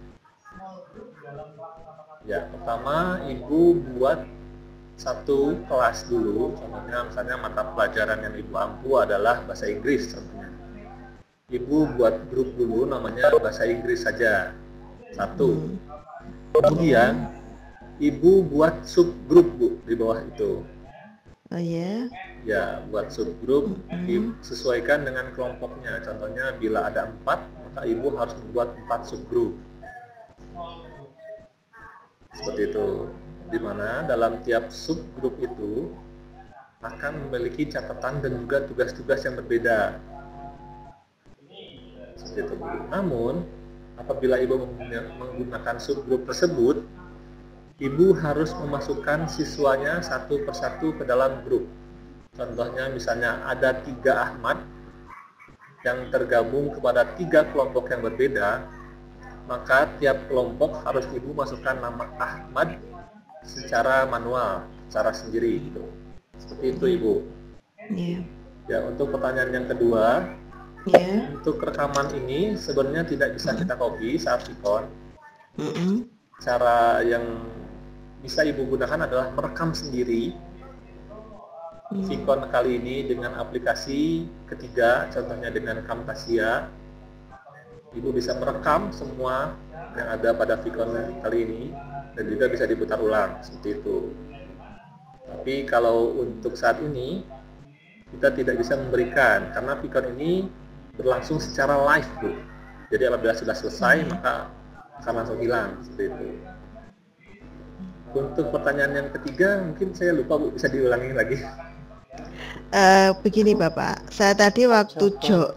Ya, pertama Ibu buat satu kelas dulu, contohnya misalnya mata pelajaran yang Ibu ampu adalah bahasa Inggris contohnya. Ibu buat grup dulu namanya bahasa Inggris saja, 1. Kemudian Ibu buat subgrup Bu di bawah itu. Oh ya. Ya, buat subgrup disesuaikan dengan kelompoknya. Contohnya bila ada 4, maka Ibu harus membuat 4 subgrup. Seperti itu. Di mana dalam tiap subgrup itu akan memiliki catatan dan juga tugas-tugas yang berbeda. Seperti itu. Namun, apabila Ibu menggunakan subgrup tersebut, Ibu harus memasukkan siswanya satu persatu ke dalam grup. Contohnya misalnya ada 3 Ahmad yang tergabung kepada 3 kelompok yang berbeda, maka tiap kelompok harus Ibu masukkan nama Ahmad secara manual, secara sendiri gitu. Seperti itu Ibu. Ya, untuk pertanyaan yang kedua, untuk rekaman ini sebenarnya tidak bisa kita copy saat Vicon. Cara yang bisa Ibu gunakan adalah merekam sendiri Vicon kali ini dengan aplikasi ketiga, contohnya dengan Camtasia. Ibu bisa merekam semua yang ada pada Vicon kali ini dan juga bisa diputar ulang, seperti itu. Tapi kalau untuk saat ini kita tidak bisa memberikan karena Vicon ini berlangsung secara live Bu. Jadi apabila sudah selesai maka akan langsung hilang, seperti itu. Untuk pertanyaan yang ketiga mungkin saya lupa Bu, bisa diulangi lagi. Begini Bapak, saya tadi waktu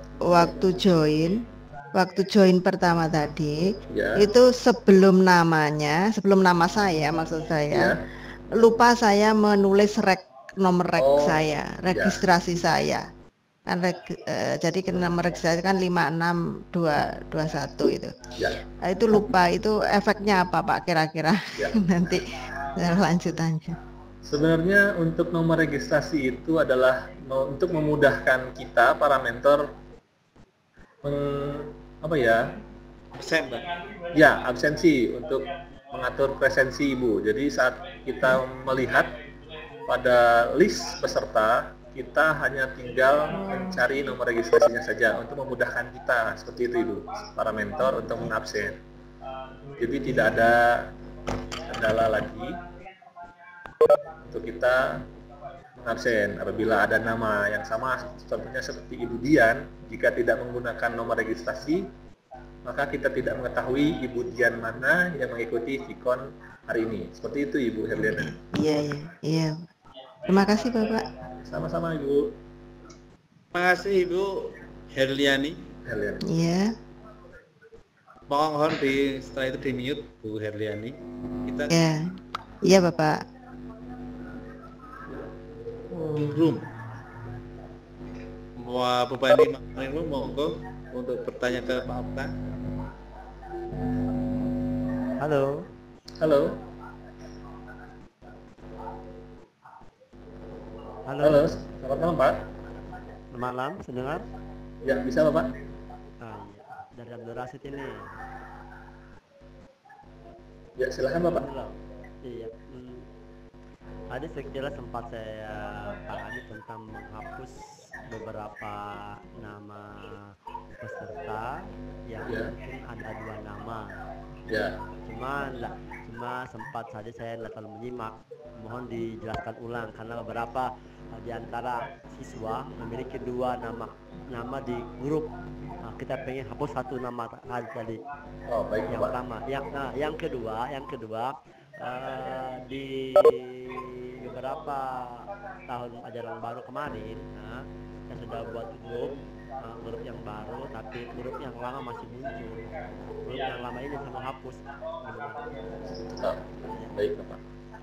join pertama tadi itu sebelum nama saya maksud saya lupa saya menulis nomor rek saya, registrasi saya. kan jadi nomor registrasi kan 56221 itu. Ya. Nah, itu lupa, itu efeknya apa Pak kira-kira? Ya. Nanti lanjutannya. Sebenarnya untuk nomor registrasi itu adalah untuk memudahkan kita para mentor Absen, Pak. Ya, absensi untuk mengatur presensi Ibu. Jadi saat kita melihat pada list peserta, kita hanya tinggal mencari nomor registrasinya saja untuk memudahkan kita, seperti itu Ibu, para mentor untuk mengabsen. Jadi tidak ada kendala lagi untuk kita mengabsen apabila ada nama yang sama, contohnya seperti Ibu Dian. Jika tidak menggunakan nomor registrasi, maka kita tidak mengetahui Ibu Dian mana yang mengikuti Vicon hari ini. Seperti itu Ibu Herliana. Iya. Terima kasih Bapak. Sama-sama Ibu. Terima kasih Ibu Herliani. Iya. Mohon setelah itu di mute Bu Herliani. Kita Iya Bapak. room. Wah, Bu Pani Marinmu monggo untuk bertanya ke Pak Okta. Halo. Halo. Halo. Selamat malam Pak. Selamat malam, mendengar? Ya, bisa Bapak? Iya. Dari Abdul Rasid ini. Ya, silakan Bapak. Iya. Tadi sekira sempat saya tangani tentang menghapus beberapa nama peserta yang mungkin ada 2 nama. Ya. Cuma sempat saja saya tidak terlalu menyimak. Mohon dijelaskan ulang karena beberapa di antara siswa memiliki 2 nama di grup. Kita pengen hapus 1 nama tadi. Oh, baik yang Pak. pertama. Yang kedua di beberapa tahun ajaran baru kemarin, saya sudah buat grup yang baru, tapi grup yang lama masih muncul. Grup yang lama ini saya mau hapus. Baik Bapak.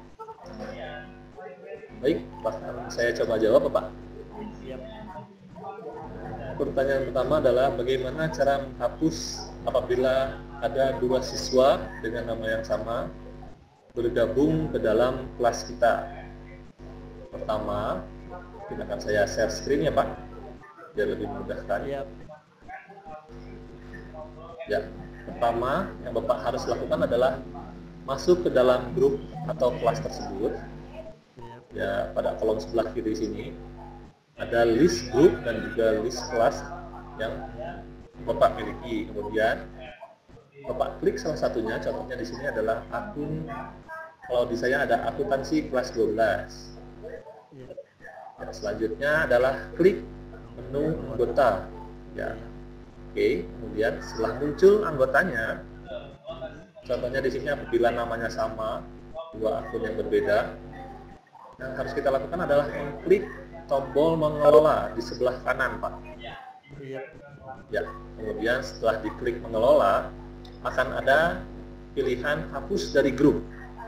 Baik, Pak. Saya coba jawab Bapak. Siap. Pertanyaan pertama adalah bagaimana cara menghapus apabila ada 2 siswa dengan nama yang sama bergabung ke dalam kelas kita. Pertama, akan saya share screen ya Pak, biar lebih memudahkan. Ya, pertama yang Bapak harus lakukan adalah masuk ke dalam grup atau kelas tersebut. Ya, pada kolom sebelah kiri sini ada list grup dan juga list kelas yang Bapak miliki. Kemudian Bapak klik salah satunya, contohnya di sini adalah akun, kalau di saya ada akuntansi kelas 12. Ya, selanjutnya adalah klik menu anggota. Ya. Oke, kemudian setelah muncul anggotanya, contohnya di sini apabila namanya sama, 2 akun yang berbeda, yang harus kita lakukan adalah mengklik tombol mengelola di sebelah kanan, Pak. Ya, kemudian setelah diklik mengelola, akan ada pilihan hapus dari grup.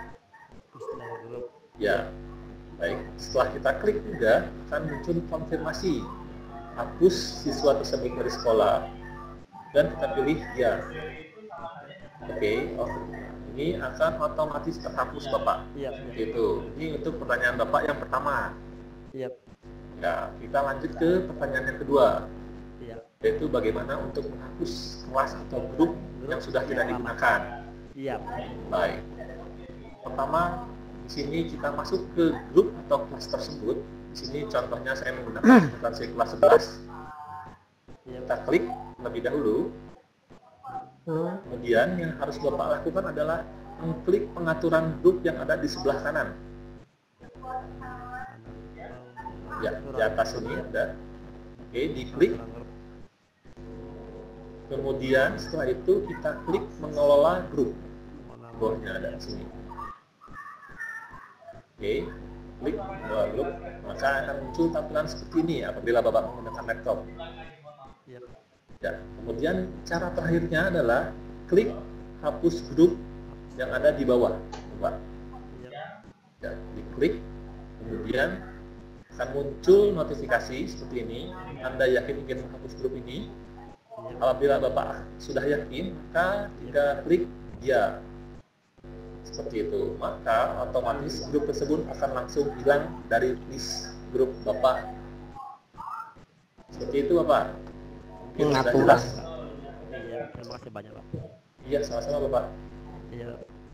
Ya, baik. Setelah kita klik juga, akan muncul konfirmasi hapus siswa tersebut dari sekolah, dan kita pilih ya. Oke, ini akan otomatis terhapus Bapak. Itu. Ini untuk pertanyaan Bapak yang pertama. Ya, kita lanjut ke pertanyaan yang kedua. Yaitu bagaimana untuk menghapus kelas atau grup yang sudah tidak digunakan. Baik. Pertama, di sini kita masuk ke grup atau kelas tersebut. Di sini contohnya saya menggunakan akuntansi kelas 11. Kita klik terlebih dahulu. Kemudian yang harus Bapak lakukan adalah mengklik pengaturan grup yang ada di sebelah kanan. Ya, di atas ini ada. Oke, diklik. Kemudian setelah itu kita klik mengelola grup. Bawahnya ada di sini. Oke, klik mengelola grup, maka akan muncul tampilan seperti ini apabila Bapak menggunakan laptop. Ya, kemudian cara terakhirnya adalah klik hapus grup yang ada di bawah, Bapak. Ya, diklik, kemudian akan muncul notifikasi seperti ini. Anda yakin ingin menghapus grup ini? Apabila Bapak sudah yakin, maka tinggal klik ya. Seperti itu. Maka otomatis grup tersebut akan langsung hilang dari list grup Bapak. Seperti itu Bapak. Mungkin sudah jelas? Iya, terima kasih banyak Pak. Iya, sama-sama Bapak. Iya.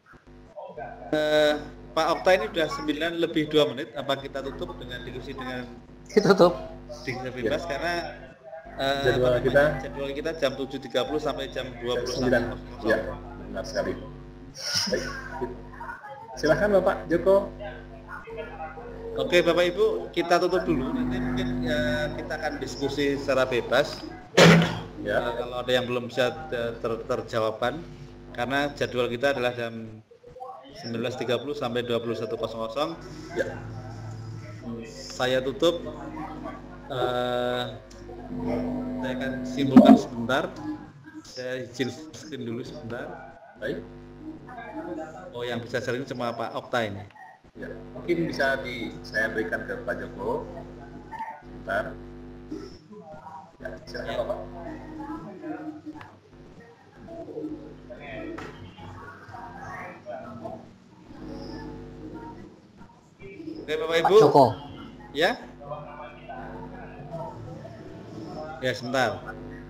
Pak Okta ini sudah 9 lebih 2 menit. Apa kita tutup dengan diskusi dengan Ditutup. diskusi bebas karena Jadwal kita jam 7.30 sampai jam 9. 21.00. Ya, benar sekali. Baik. Silahkan Bapak Joko. Oke Bapak Ibu, kita tutup dulu. Nanti mungkin kita akan diskusi secara bebas. Ya. Kalau ada yang belum bisa terjawabkan, karena jadwal kita adalah jam 19.30 sampai 21.00. Ya. Saya tutup. Saya akan simpulkan sebentar. Saya izin screen dulu sebentar. Baik. Oh, yang bisa sharing cuma Pak Okta ini. Ya, mungkin bisa saya berikan ke Pak Joko. Sebentar. Ya, silakan Bapak. Oke Bapak Ibu. Pak Joko. Ya. Ya sebentar.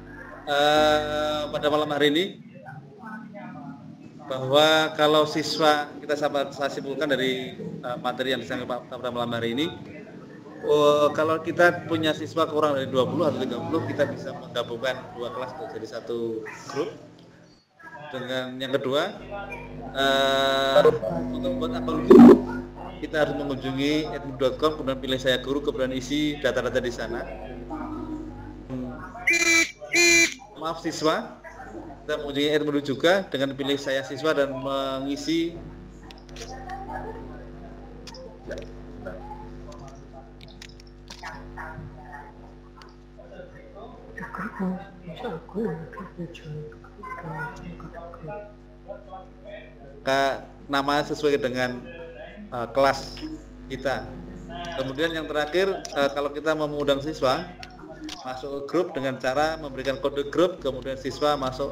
Pada malam hari ini bahwa kalau siswa kita saya simpulkan dari materi yang disampaikan Pak pada malam hari ini, kalau kita punya siswa kurang dari 20 atau 30, kita bisa menggabungkan 2 kelas menjadi 1 grup. Dengan yang kedua, untuk membuat akun guru, kita harus mengunjungi edmu.com, kemudian pilih saya guru, kemudian isi data-data di sana. Maaf siswa, kita mengunjungi edmu juga dengan pilih saya siswa dan mengisi nama sesuai dengan kelas kita. Kemudian yang terakhir, kalau kita mau mengundang siswa masuk ke grup dengan cara memberikan kode grup, kemudian siswa masuk,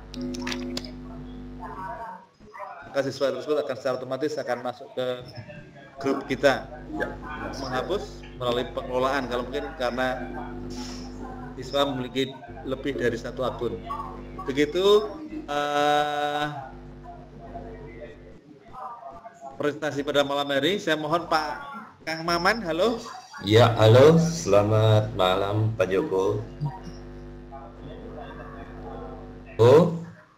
maka siswa tersebut akan secara otomatis akan masuk ke grup kita. Menghapus melalui pengelolaan kalau mungkin karena siswa memiliki lebih dari 1 akun. Begitu presentasi pada malam hari. Saya mohon Pak Kang Maman, halo. Ya, halo, selamat malam Pak Joko. Oh,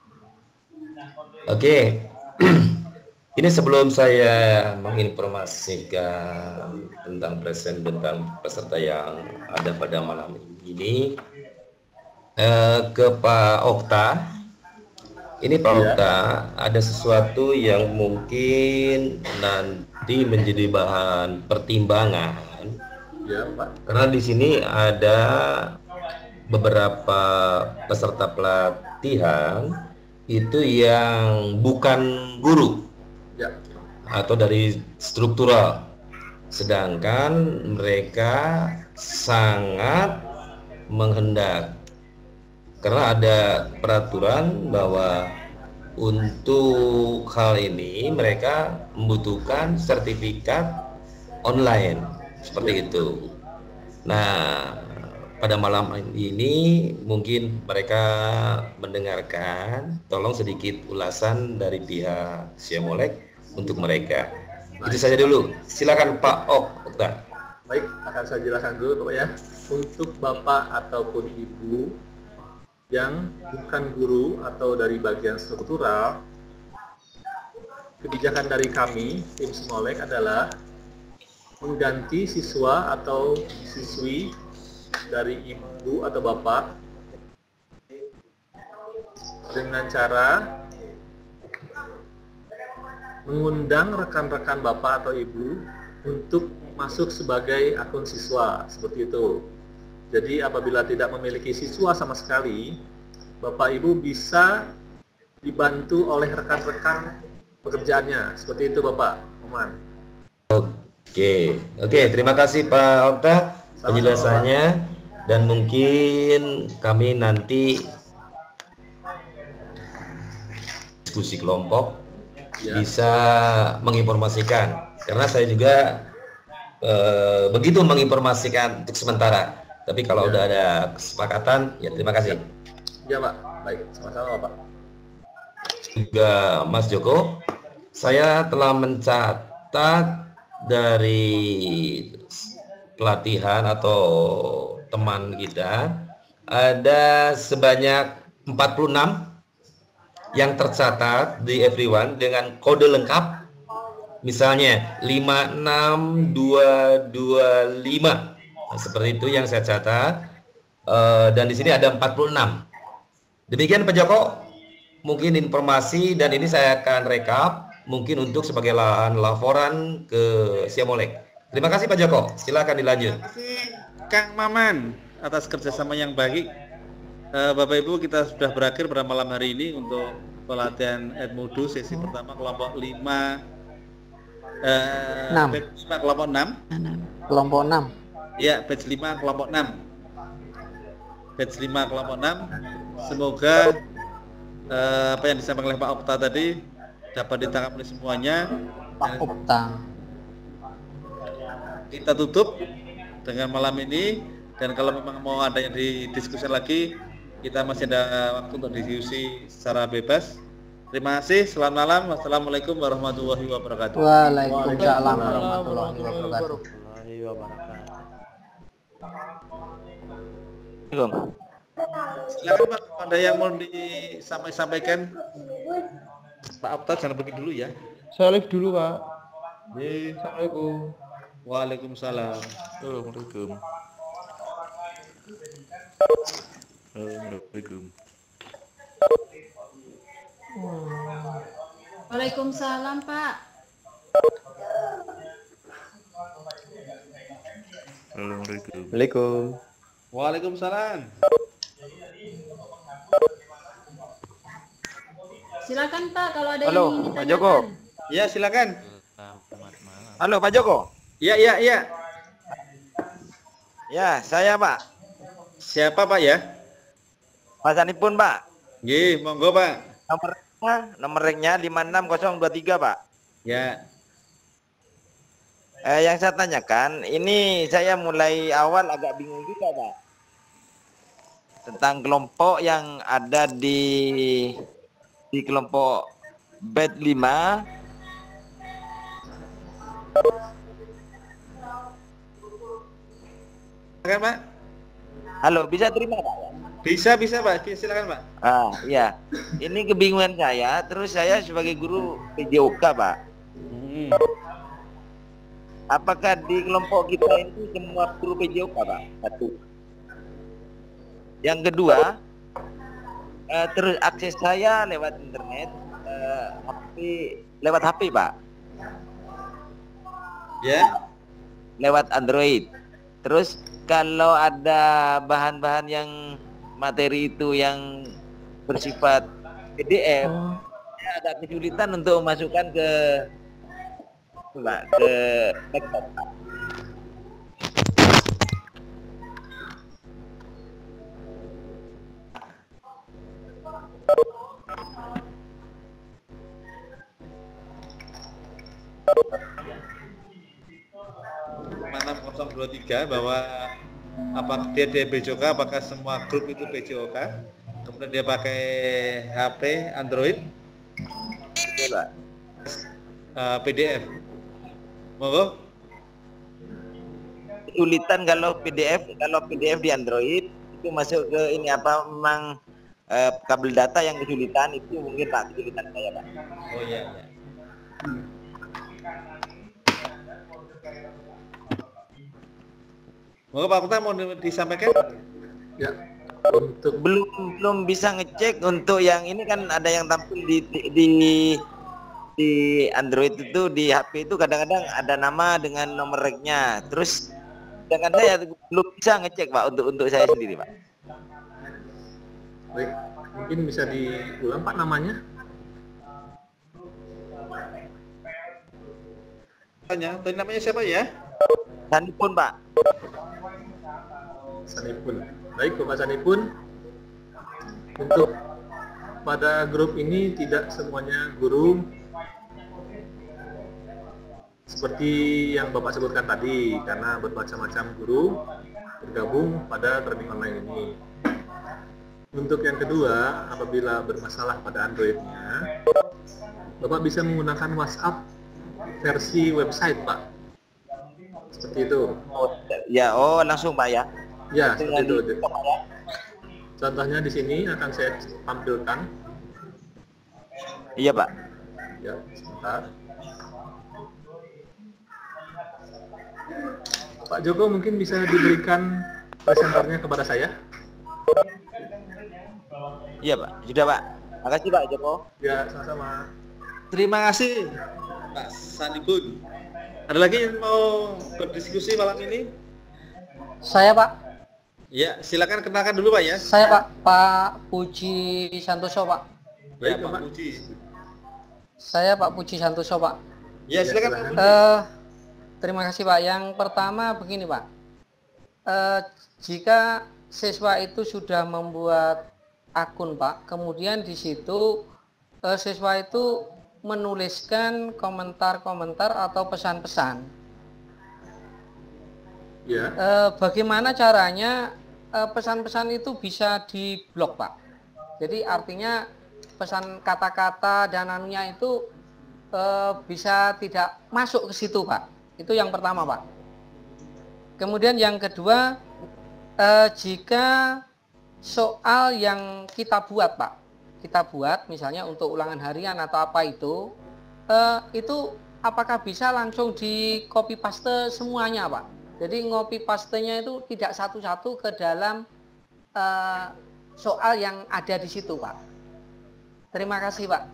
oke. Ini sebelum saya menginformasikan tentang peserta yang ada pada malam ini, ke Pak Okta. Ini Pak Okta, ada sesuatu yang mungkin nanti menjadi bahan pertimbangan. Ya, Pak. Karena di sini ada beberapa peserta pelatihan itu yang bukan guru, ya, atau dari struktural, sedangkan mereka sangat menghendak, karena ada peraturan bahwa untuk hal ini mereka membutuhkan sertifikat online. Seperti itu. Nah, pada malam ini mungkin mereka mendengarkan, tolong sedikit ulasan dari pihak Siamolek untuk mereka. Itu saja dulu. Silakan Pak Okta. Baik, akan saya jelaskan dulu Pak ya. Untuk Bapak ataupun Ibu yang bukan guru atau dari bagian struktural, kebijakan dari kami, tim Simolek adalah mengganti siswa atau siswi dari ibu atau bapak dengan cara mengundang rekan-rekan bapak atau ibu untuk masuk sebagai akun siswa, seperti itu. Jadi apabila tidak memiliki siswa sama sekali, bapak ibu bisa dibantu oleh rekan-rekan pekerjaannya, seperti itu Bapak Oman. Oke, terima kasih Pak Okta penjelasannya, dan mungkin kami nanti diskusi kelompok bisa menginformasikan, karena saya juga begitu menginformasikan untuk sementara. Tapi kalau udah ada kesepakatan, ya terima kasih. Ya Pak, baik, sama-sama Pak. Juga Mas Joko, saya telah mencatat dari pelatihan atau teman kita ada sebanyak 46 yang tercatat di everyone dengan kode lengkap, misalnya 56225. Nah, seperti itu yang saya catat, dan di sini ada 46. Demikian Pak Joko, mungkin informasi, dan ini saya akan rekap mungkin untuk sebagai laporan ke Siamolek. Terima kasih Pak Joko, silakan dilanjut. Terima kasih Kang Maman atas kerjasama yang baik. Bapak Ibu, kita sudah berakhir pada malam hari ini untuk pelatihan Edmodo sesi pertama kelompok 5 batch 5 kelompok 6. Kelompok 6. Ya, batch 5 kelompok 6. Batch 5 kelompok 6. Semoga apa yang disampaikan oleh Pak Okta tadi dapat ditangkap oleh semuanya. Pak Okta. Kita tutup dengan malam ini, dan kalau memang mau ada yang didiskusikan lagi, kita masih ada waktu untuk diskusi secara bebas. Terima kasih, selamat malam. Wassalamualaikum warahmatullahi wabarakatuh. Waalaikumsalam warahmatullahi wabarakatuh. Silakan Pak, ada yang mau disampaikan? Pak Okta jangan pergi dulu ya. Saya live dulu Pak. Assalamualaikum. Waalaikumsalam. Assalamualaikum. Assalamualaikum. Waalaikumsalam Pak. Assalamualaikum. Waalaikumsalam. Silakan Pak kalau ada Halo, yang ingin Pak Joko. Ya, silakan. Halo Pak Joko. Iya. Ya, saya Pak. Siapa Pak ya? Mas Anipun Pak. Nggih, monggo Pak. Nomor ringnya 56023 Pak. Ya. Yang saya tanyakan, ini saya mulai awal agak bingung juga Pak, tentang kelompok yang ada di kelompok batch 5. Silakan Pak. Halo, bisa terima Pak? Bisa Pak. Silakan Pak. Iya. Ini kebingungan saya. Terus saya sebagai guru PJOK Pak. Apakah di kelompok kita ini semua guru PJOK Pak? Satu. Yang kedua, terus akses saya lewat internet, lewat HP Pak. Ya. Lewat Android. Terus kalau ada bahan-bahan yang materi itu yang bersifat PDF, saya agak kesulitan untuk memasukkan ke laptop. Mana 023 bahwa apakah dia BJOK, apakah semua grup itu BJOK, kemudian dia pakai HP Android, PDF. Monggo. Kesulitan kalau PDF di Android itu masuk ke ini apa memang kabel data yang kesulitan, itu mungkin Pak kesulitan saya Pak. Oh iya. Monggo Pak Okta, mau disampaikan? Ya. Untuk belum bisa ngecek untuk yang ini, kan ada yang tampil di Android itu, di HP itu kadang-kadang ada nama dengan nomor regnya. Terus dengan saya belum bisa ngecek Pak untuk saya sendiri Pak. Baik, mungkin bisa diulang Pak namanya. Tanya, tadi namanya siapa ya? Sanipun, Pak. Sanipun. Baik, Bapak Sanipun. Untuk pada grup ini tidak semuanya guru seperti yang Bapak sebutkan tadi, karena bermacam-macam guru bergabung pada training online ini. Untuk yang kedua, apabila bermasalah pada Android-nya, Bapak bisa menggunakan WhatsApp versi website, Pak. Seperti itu. Ya, langsung, Pak ya. Ya, seperti itu. Contohnya di sini akan saya tampilkan. Iya, Pak. Ya, sebentar. Pak Joko mungkin bisa diberikan presenternya kepada saya. Iya, Pak. Sudah, Pak. Makasih, Pak Joko. Ya, sama-sama. Terima kasih Pak Sanipun. Ada lagi yang mau berdiskusi malam ini? Saya Pak. Ya, silakan kenalkan dulu Pak ya. Saya Pak Puji Santoso Pak. Baik, Pak Puji. Saya Pak Puji Santoso Pak. Ya, silakan. Terima kasih Pak. Yang pertama begini Pak. Jika siswa itu sudah membuat akun Pak, kemudian di situ siswa itu menuliskan komentar-komentar atau pesan-pesan. Ya. Bagaimana caranya pesan-pesan itu bisa diblok Pak? Jadi artinya pesan kata-kata dan anunya itu bisa tidak masuk ke situ Pak. Itu yang pertama Pak. Kemudian yang kedua, jika soal yang kita buat Pak, kita buat misalnya untuk ulangan harian atau apa itu apakah bisa langsung di copy paste semuanya Pak? Jadi ngopi pastenya itu tidak satu-satu ke dalam soal yang ada di situ Pak. Terima kasih Pak.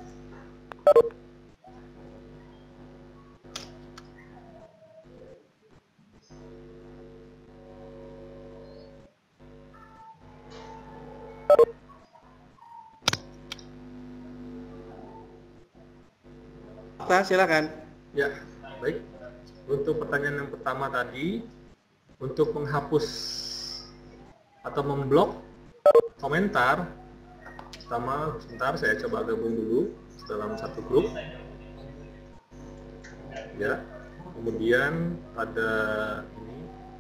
Silakan. Ya, baik. Untuk pertanyaan yang pertama tadi, untuk menghapus atau memblok komentar, pertama sebentar saya coba gabung dulu dalam satu grup. Ya, kemudian pada ini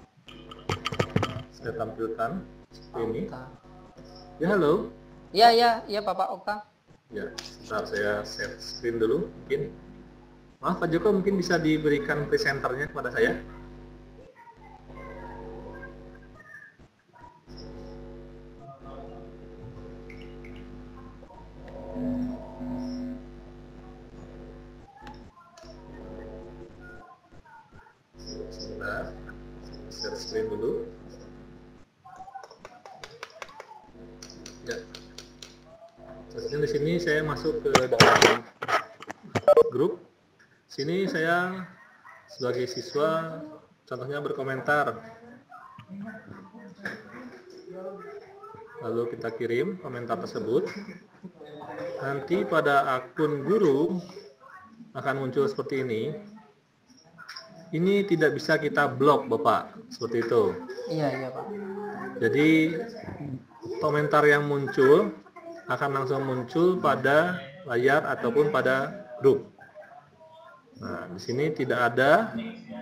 saya tampilkan seperti ini. Ya, halo. Ya Bapak Okta. Ya, sebentar saya share screen dulu mungkin. Maaf Pak Joko, mungkin bisa diberikan presenternya kepada saya. Sebentar, share screen dulu. Ya, selanjutnya di sini saya masuk ke dalam grup. Sini saya sebagai siswa contohnya berkomentar, lalu kita kirim komentar tersebut. Nanti pada akun guru akan muncul seperti ini. Ini tidak bisa kita blok Bapak, seperti itu. Iya Pak. Jadi komentar yang muncul akan langsung muncul pada layar ataupun pada grup. Nah, di sini tidak ada.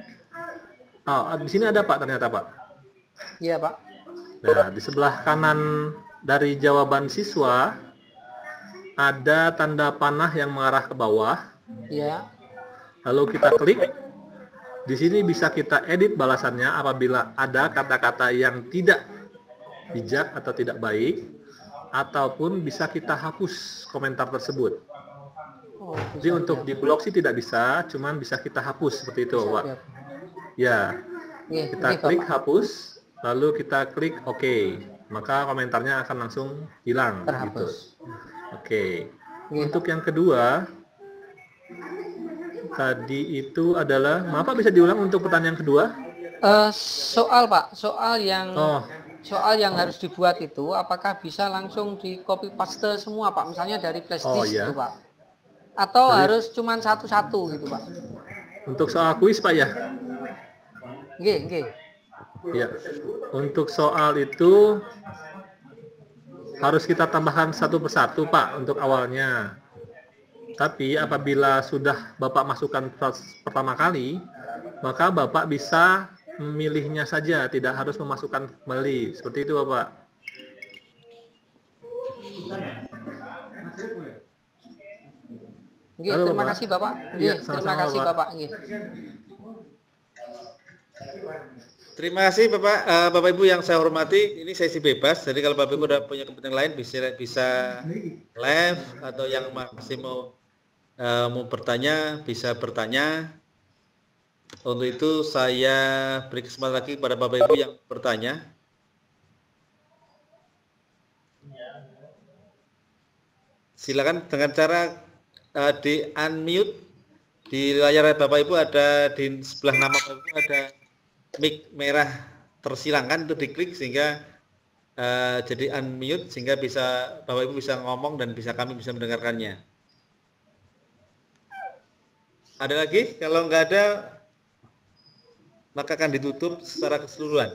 Di sini ada Pak ternyata Pak. Iya Pak. Nah, di sebelah kanan dari jawaban siswa ada tanda panah yang mengarah ke bawah. Iya. Lalu kita klik. Di sini bisa kita edit balasannya apabila ada kata-kata yang tidak bijak atau tidak baik, ataupun bisa kita hapus komentar tersebut. Jadi untuk diblok sih tidak bisa, cuman bisa kita hapus seperti itu, Pak. Ya, kita klik hapus, lalu kita klik OK, maka komentarnya akan langsung hilang. Terhapus. Gitu. Oke. Untuk yang kedua, tadi itu adalah, maaf Pak, bisa diulang untuk pertanyaan kedua? Soal Pak, soal yang harus dibuat itu, apakah bisa langsung di copy paste semua Pak? Misalnya dari flash disk itu Pak. Atau harus cuman satu-satu gitu Pak? Untuk soal kuis Pak ya? Nggih. Ya. Untuk soal itu harus kita tambahkan satu persatu Pak untuk awalnya. Tapi apabila sudah Bapak masukkan pertama kali, maka Bapak bisa memilihnya saja, tidak harus memasukkan kembali. Seperti itu Bapak. Nggih, Halo, terima Bapak. kasih Bapak. Iya, Nggih, terima sama-sama, kasih Bapak. Bapak. Nggih. Terima kasih Bapak, Bapak Ibu yang saya hormati. Ini sesi bebas, jadi kalau Bapak Ibu ada punya kepentingan lain bisa live atau yang masih mau bertanya bisa bertanya. Untuk itu saya beri kesempatan lagi kepada Bapak Ibu yang bertanya. Silakan dengan cara di unmute di layar Bapak Ibu, ada di sebelah nama Bapak Ibu ada mic merah tersilangkan, itu diklik sehingga jadi unmute sehingga bisa Bapak Ibu bisa ngomong dan kami bisa mendengarkannya. Ada lagi? Kalau nggak ada maka akan ditutup secara keseluruhan.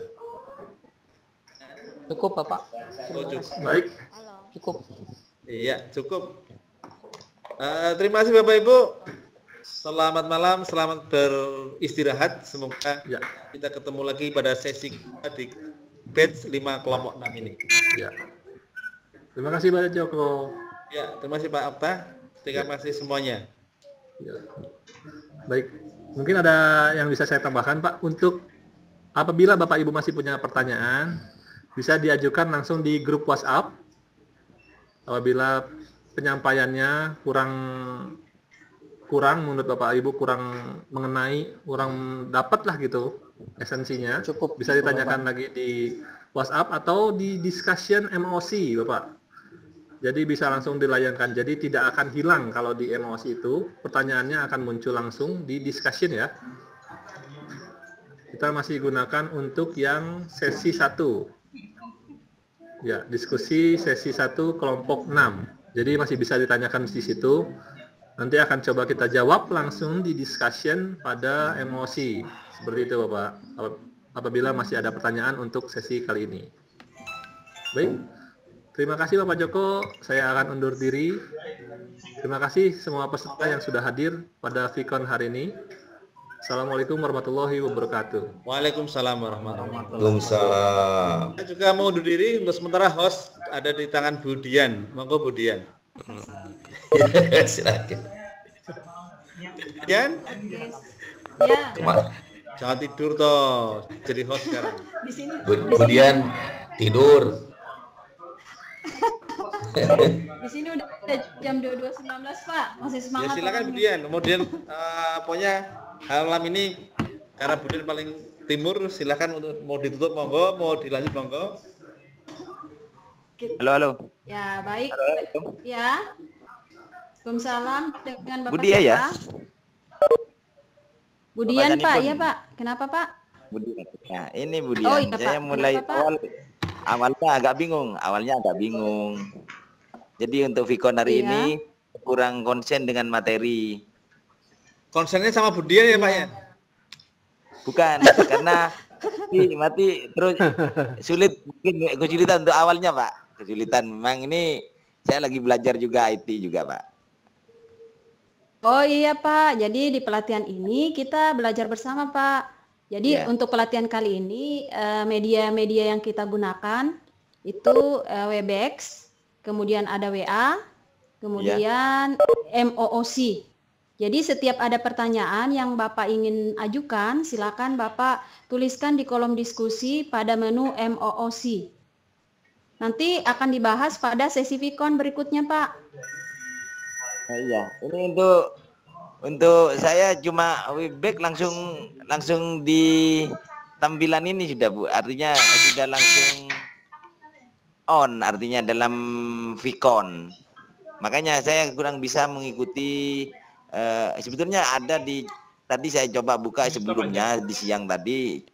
Cukup Bapak. Oh, cukup. Baik. Cukup. Iya, cukup. Terima kasih Bapak Ibu. Selamat malam, selamat beristirahat. Semoga kita ketemu lagi pada sesi di batch 5 kelompok 6 ini. Ya. Terima kasih Pak Joko. Ya, terima kasih Pak Okta. Terima kasih semuanya. Ya. Baik, mungkin ada yang bisa saya tambahkan Pak. Untuk apabila Bapak Ibu masih punya pertanyaan, bisa diajukan langsung di grup WhatsApp. Apabila penyampaiannya kurang menurut Bapak Ibu, kurang mengenai, kurang dapat lah gitu esensinya, cukup bisa ditanyakan lagi di WhatsApp atau di discussion MOC Bapak. Jadi bisa langsung dilayangkan, jadi tidak akan hilang kalau di MOC itu, pertanyaannya akan muncul langsung di discussion ya. Kita masih gunakan untuk yang sesi 1. Ya, diskusi sesi 1 kelompok 6. Jadi masih bisa ditanyakan di situ. Nanti akan coba kita jawab langsung di discussion pada emosi. Seperti itu Bapak. Apabila masih ada pertanyaan untuk sesi kali ini. Baik. Terima kasih Bapak Joko. Saya akan undur diri. Terima kasih semua peserta yang sudah hadir pada Vicon hari ini. Assalamualaikum warahmatullahi wabarakatuh. Waalaikumsalam warahmatullahi Waalaikumsalam. Saya juga mau undur diri. Untuk sementara host ada di tangan Budian. Monggo Budian. Silakan. Budian? Ya. Jangan tidur toh. Jadi host sekarang. Di sini. Kemudian tidur. Di sini udah jam 22.19 Pak. Masih Ya semangat. silakan Budian. Kemudian pokoknya malam ini karena Budian paling timur, silakan untuk mau ditutup monggo, mau dilanjut monggo. Halo. Ya, baik. Ya. Waalaikumsalam dengan Bapak Budia siapa? ya? Budian Bapak Pak, Janipun. iya Pak. Kenapa Pak? Budian. Nah, ini Budian. Oh, iya, Saya Pak. mulai Kenapa, Pak? awalnya agak bingung. Jadi untuk Vicon hari Iya. ini kurang konsen dengan materi. Konsennya sama Budian ya Pak ya? Bukan, karena mati terus sulit, mungkin kesulitan untuk awalnya Pak. Kesulitan memang ini saya lagi belajar juga IT juga Pak. Oh iya Pak, jadi di pelatihan ini kita belajar bersama Pak. Jadi Iya. untuk pelatihan kali ini media-media yang kita gunakan itu Webex, kemudian ada WA, kemudian MOOC. Jadi setiap ada pertanyaan yang Bapak ingin ajukan, silakan Bapak tuliskan di kolom diskusi pada menu MOOC. Nanti akan dibahas pada sesi Vicon berikutnya Pak. Nah, iya, ini untuk saya cuma Webex langsung di tampilan ini sudah Bu. Artinya sudah langsung on, artinya dalam Vicon. Makanya saya kurang bisa mengikuti. Sebetulnya ada tadi saya coba buka sebelumnya di siang tadi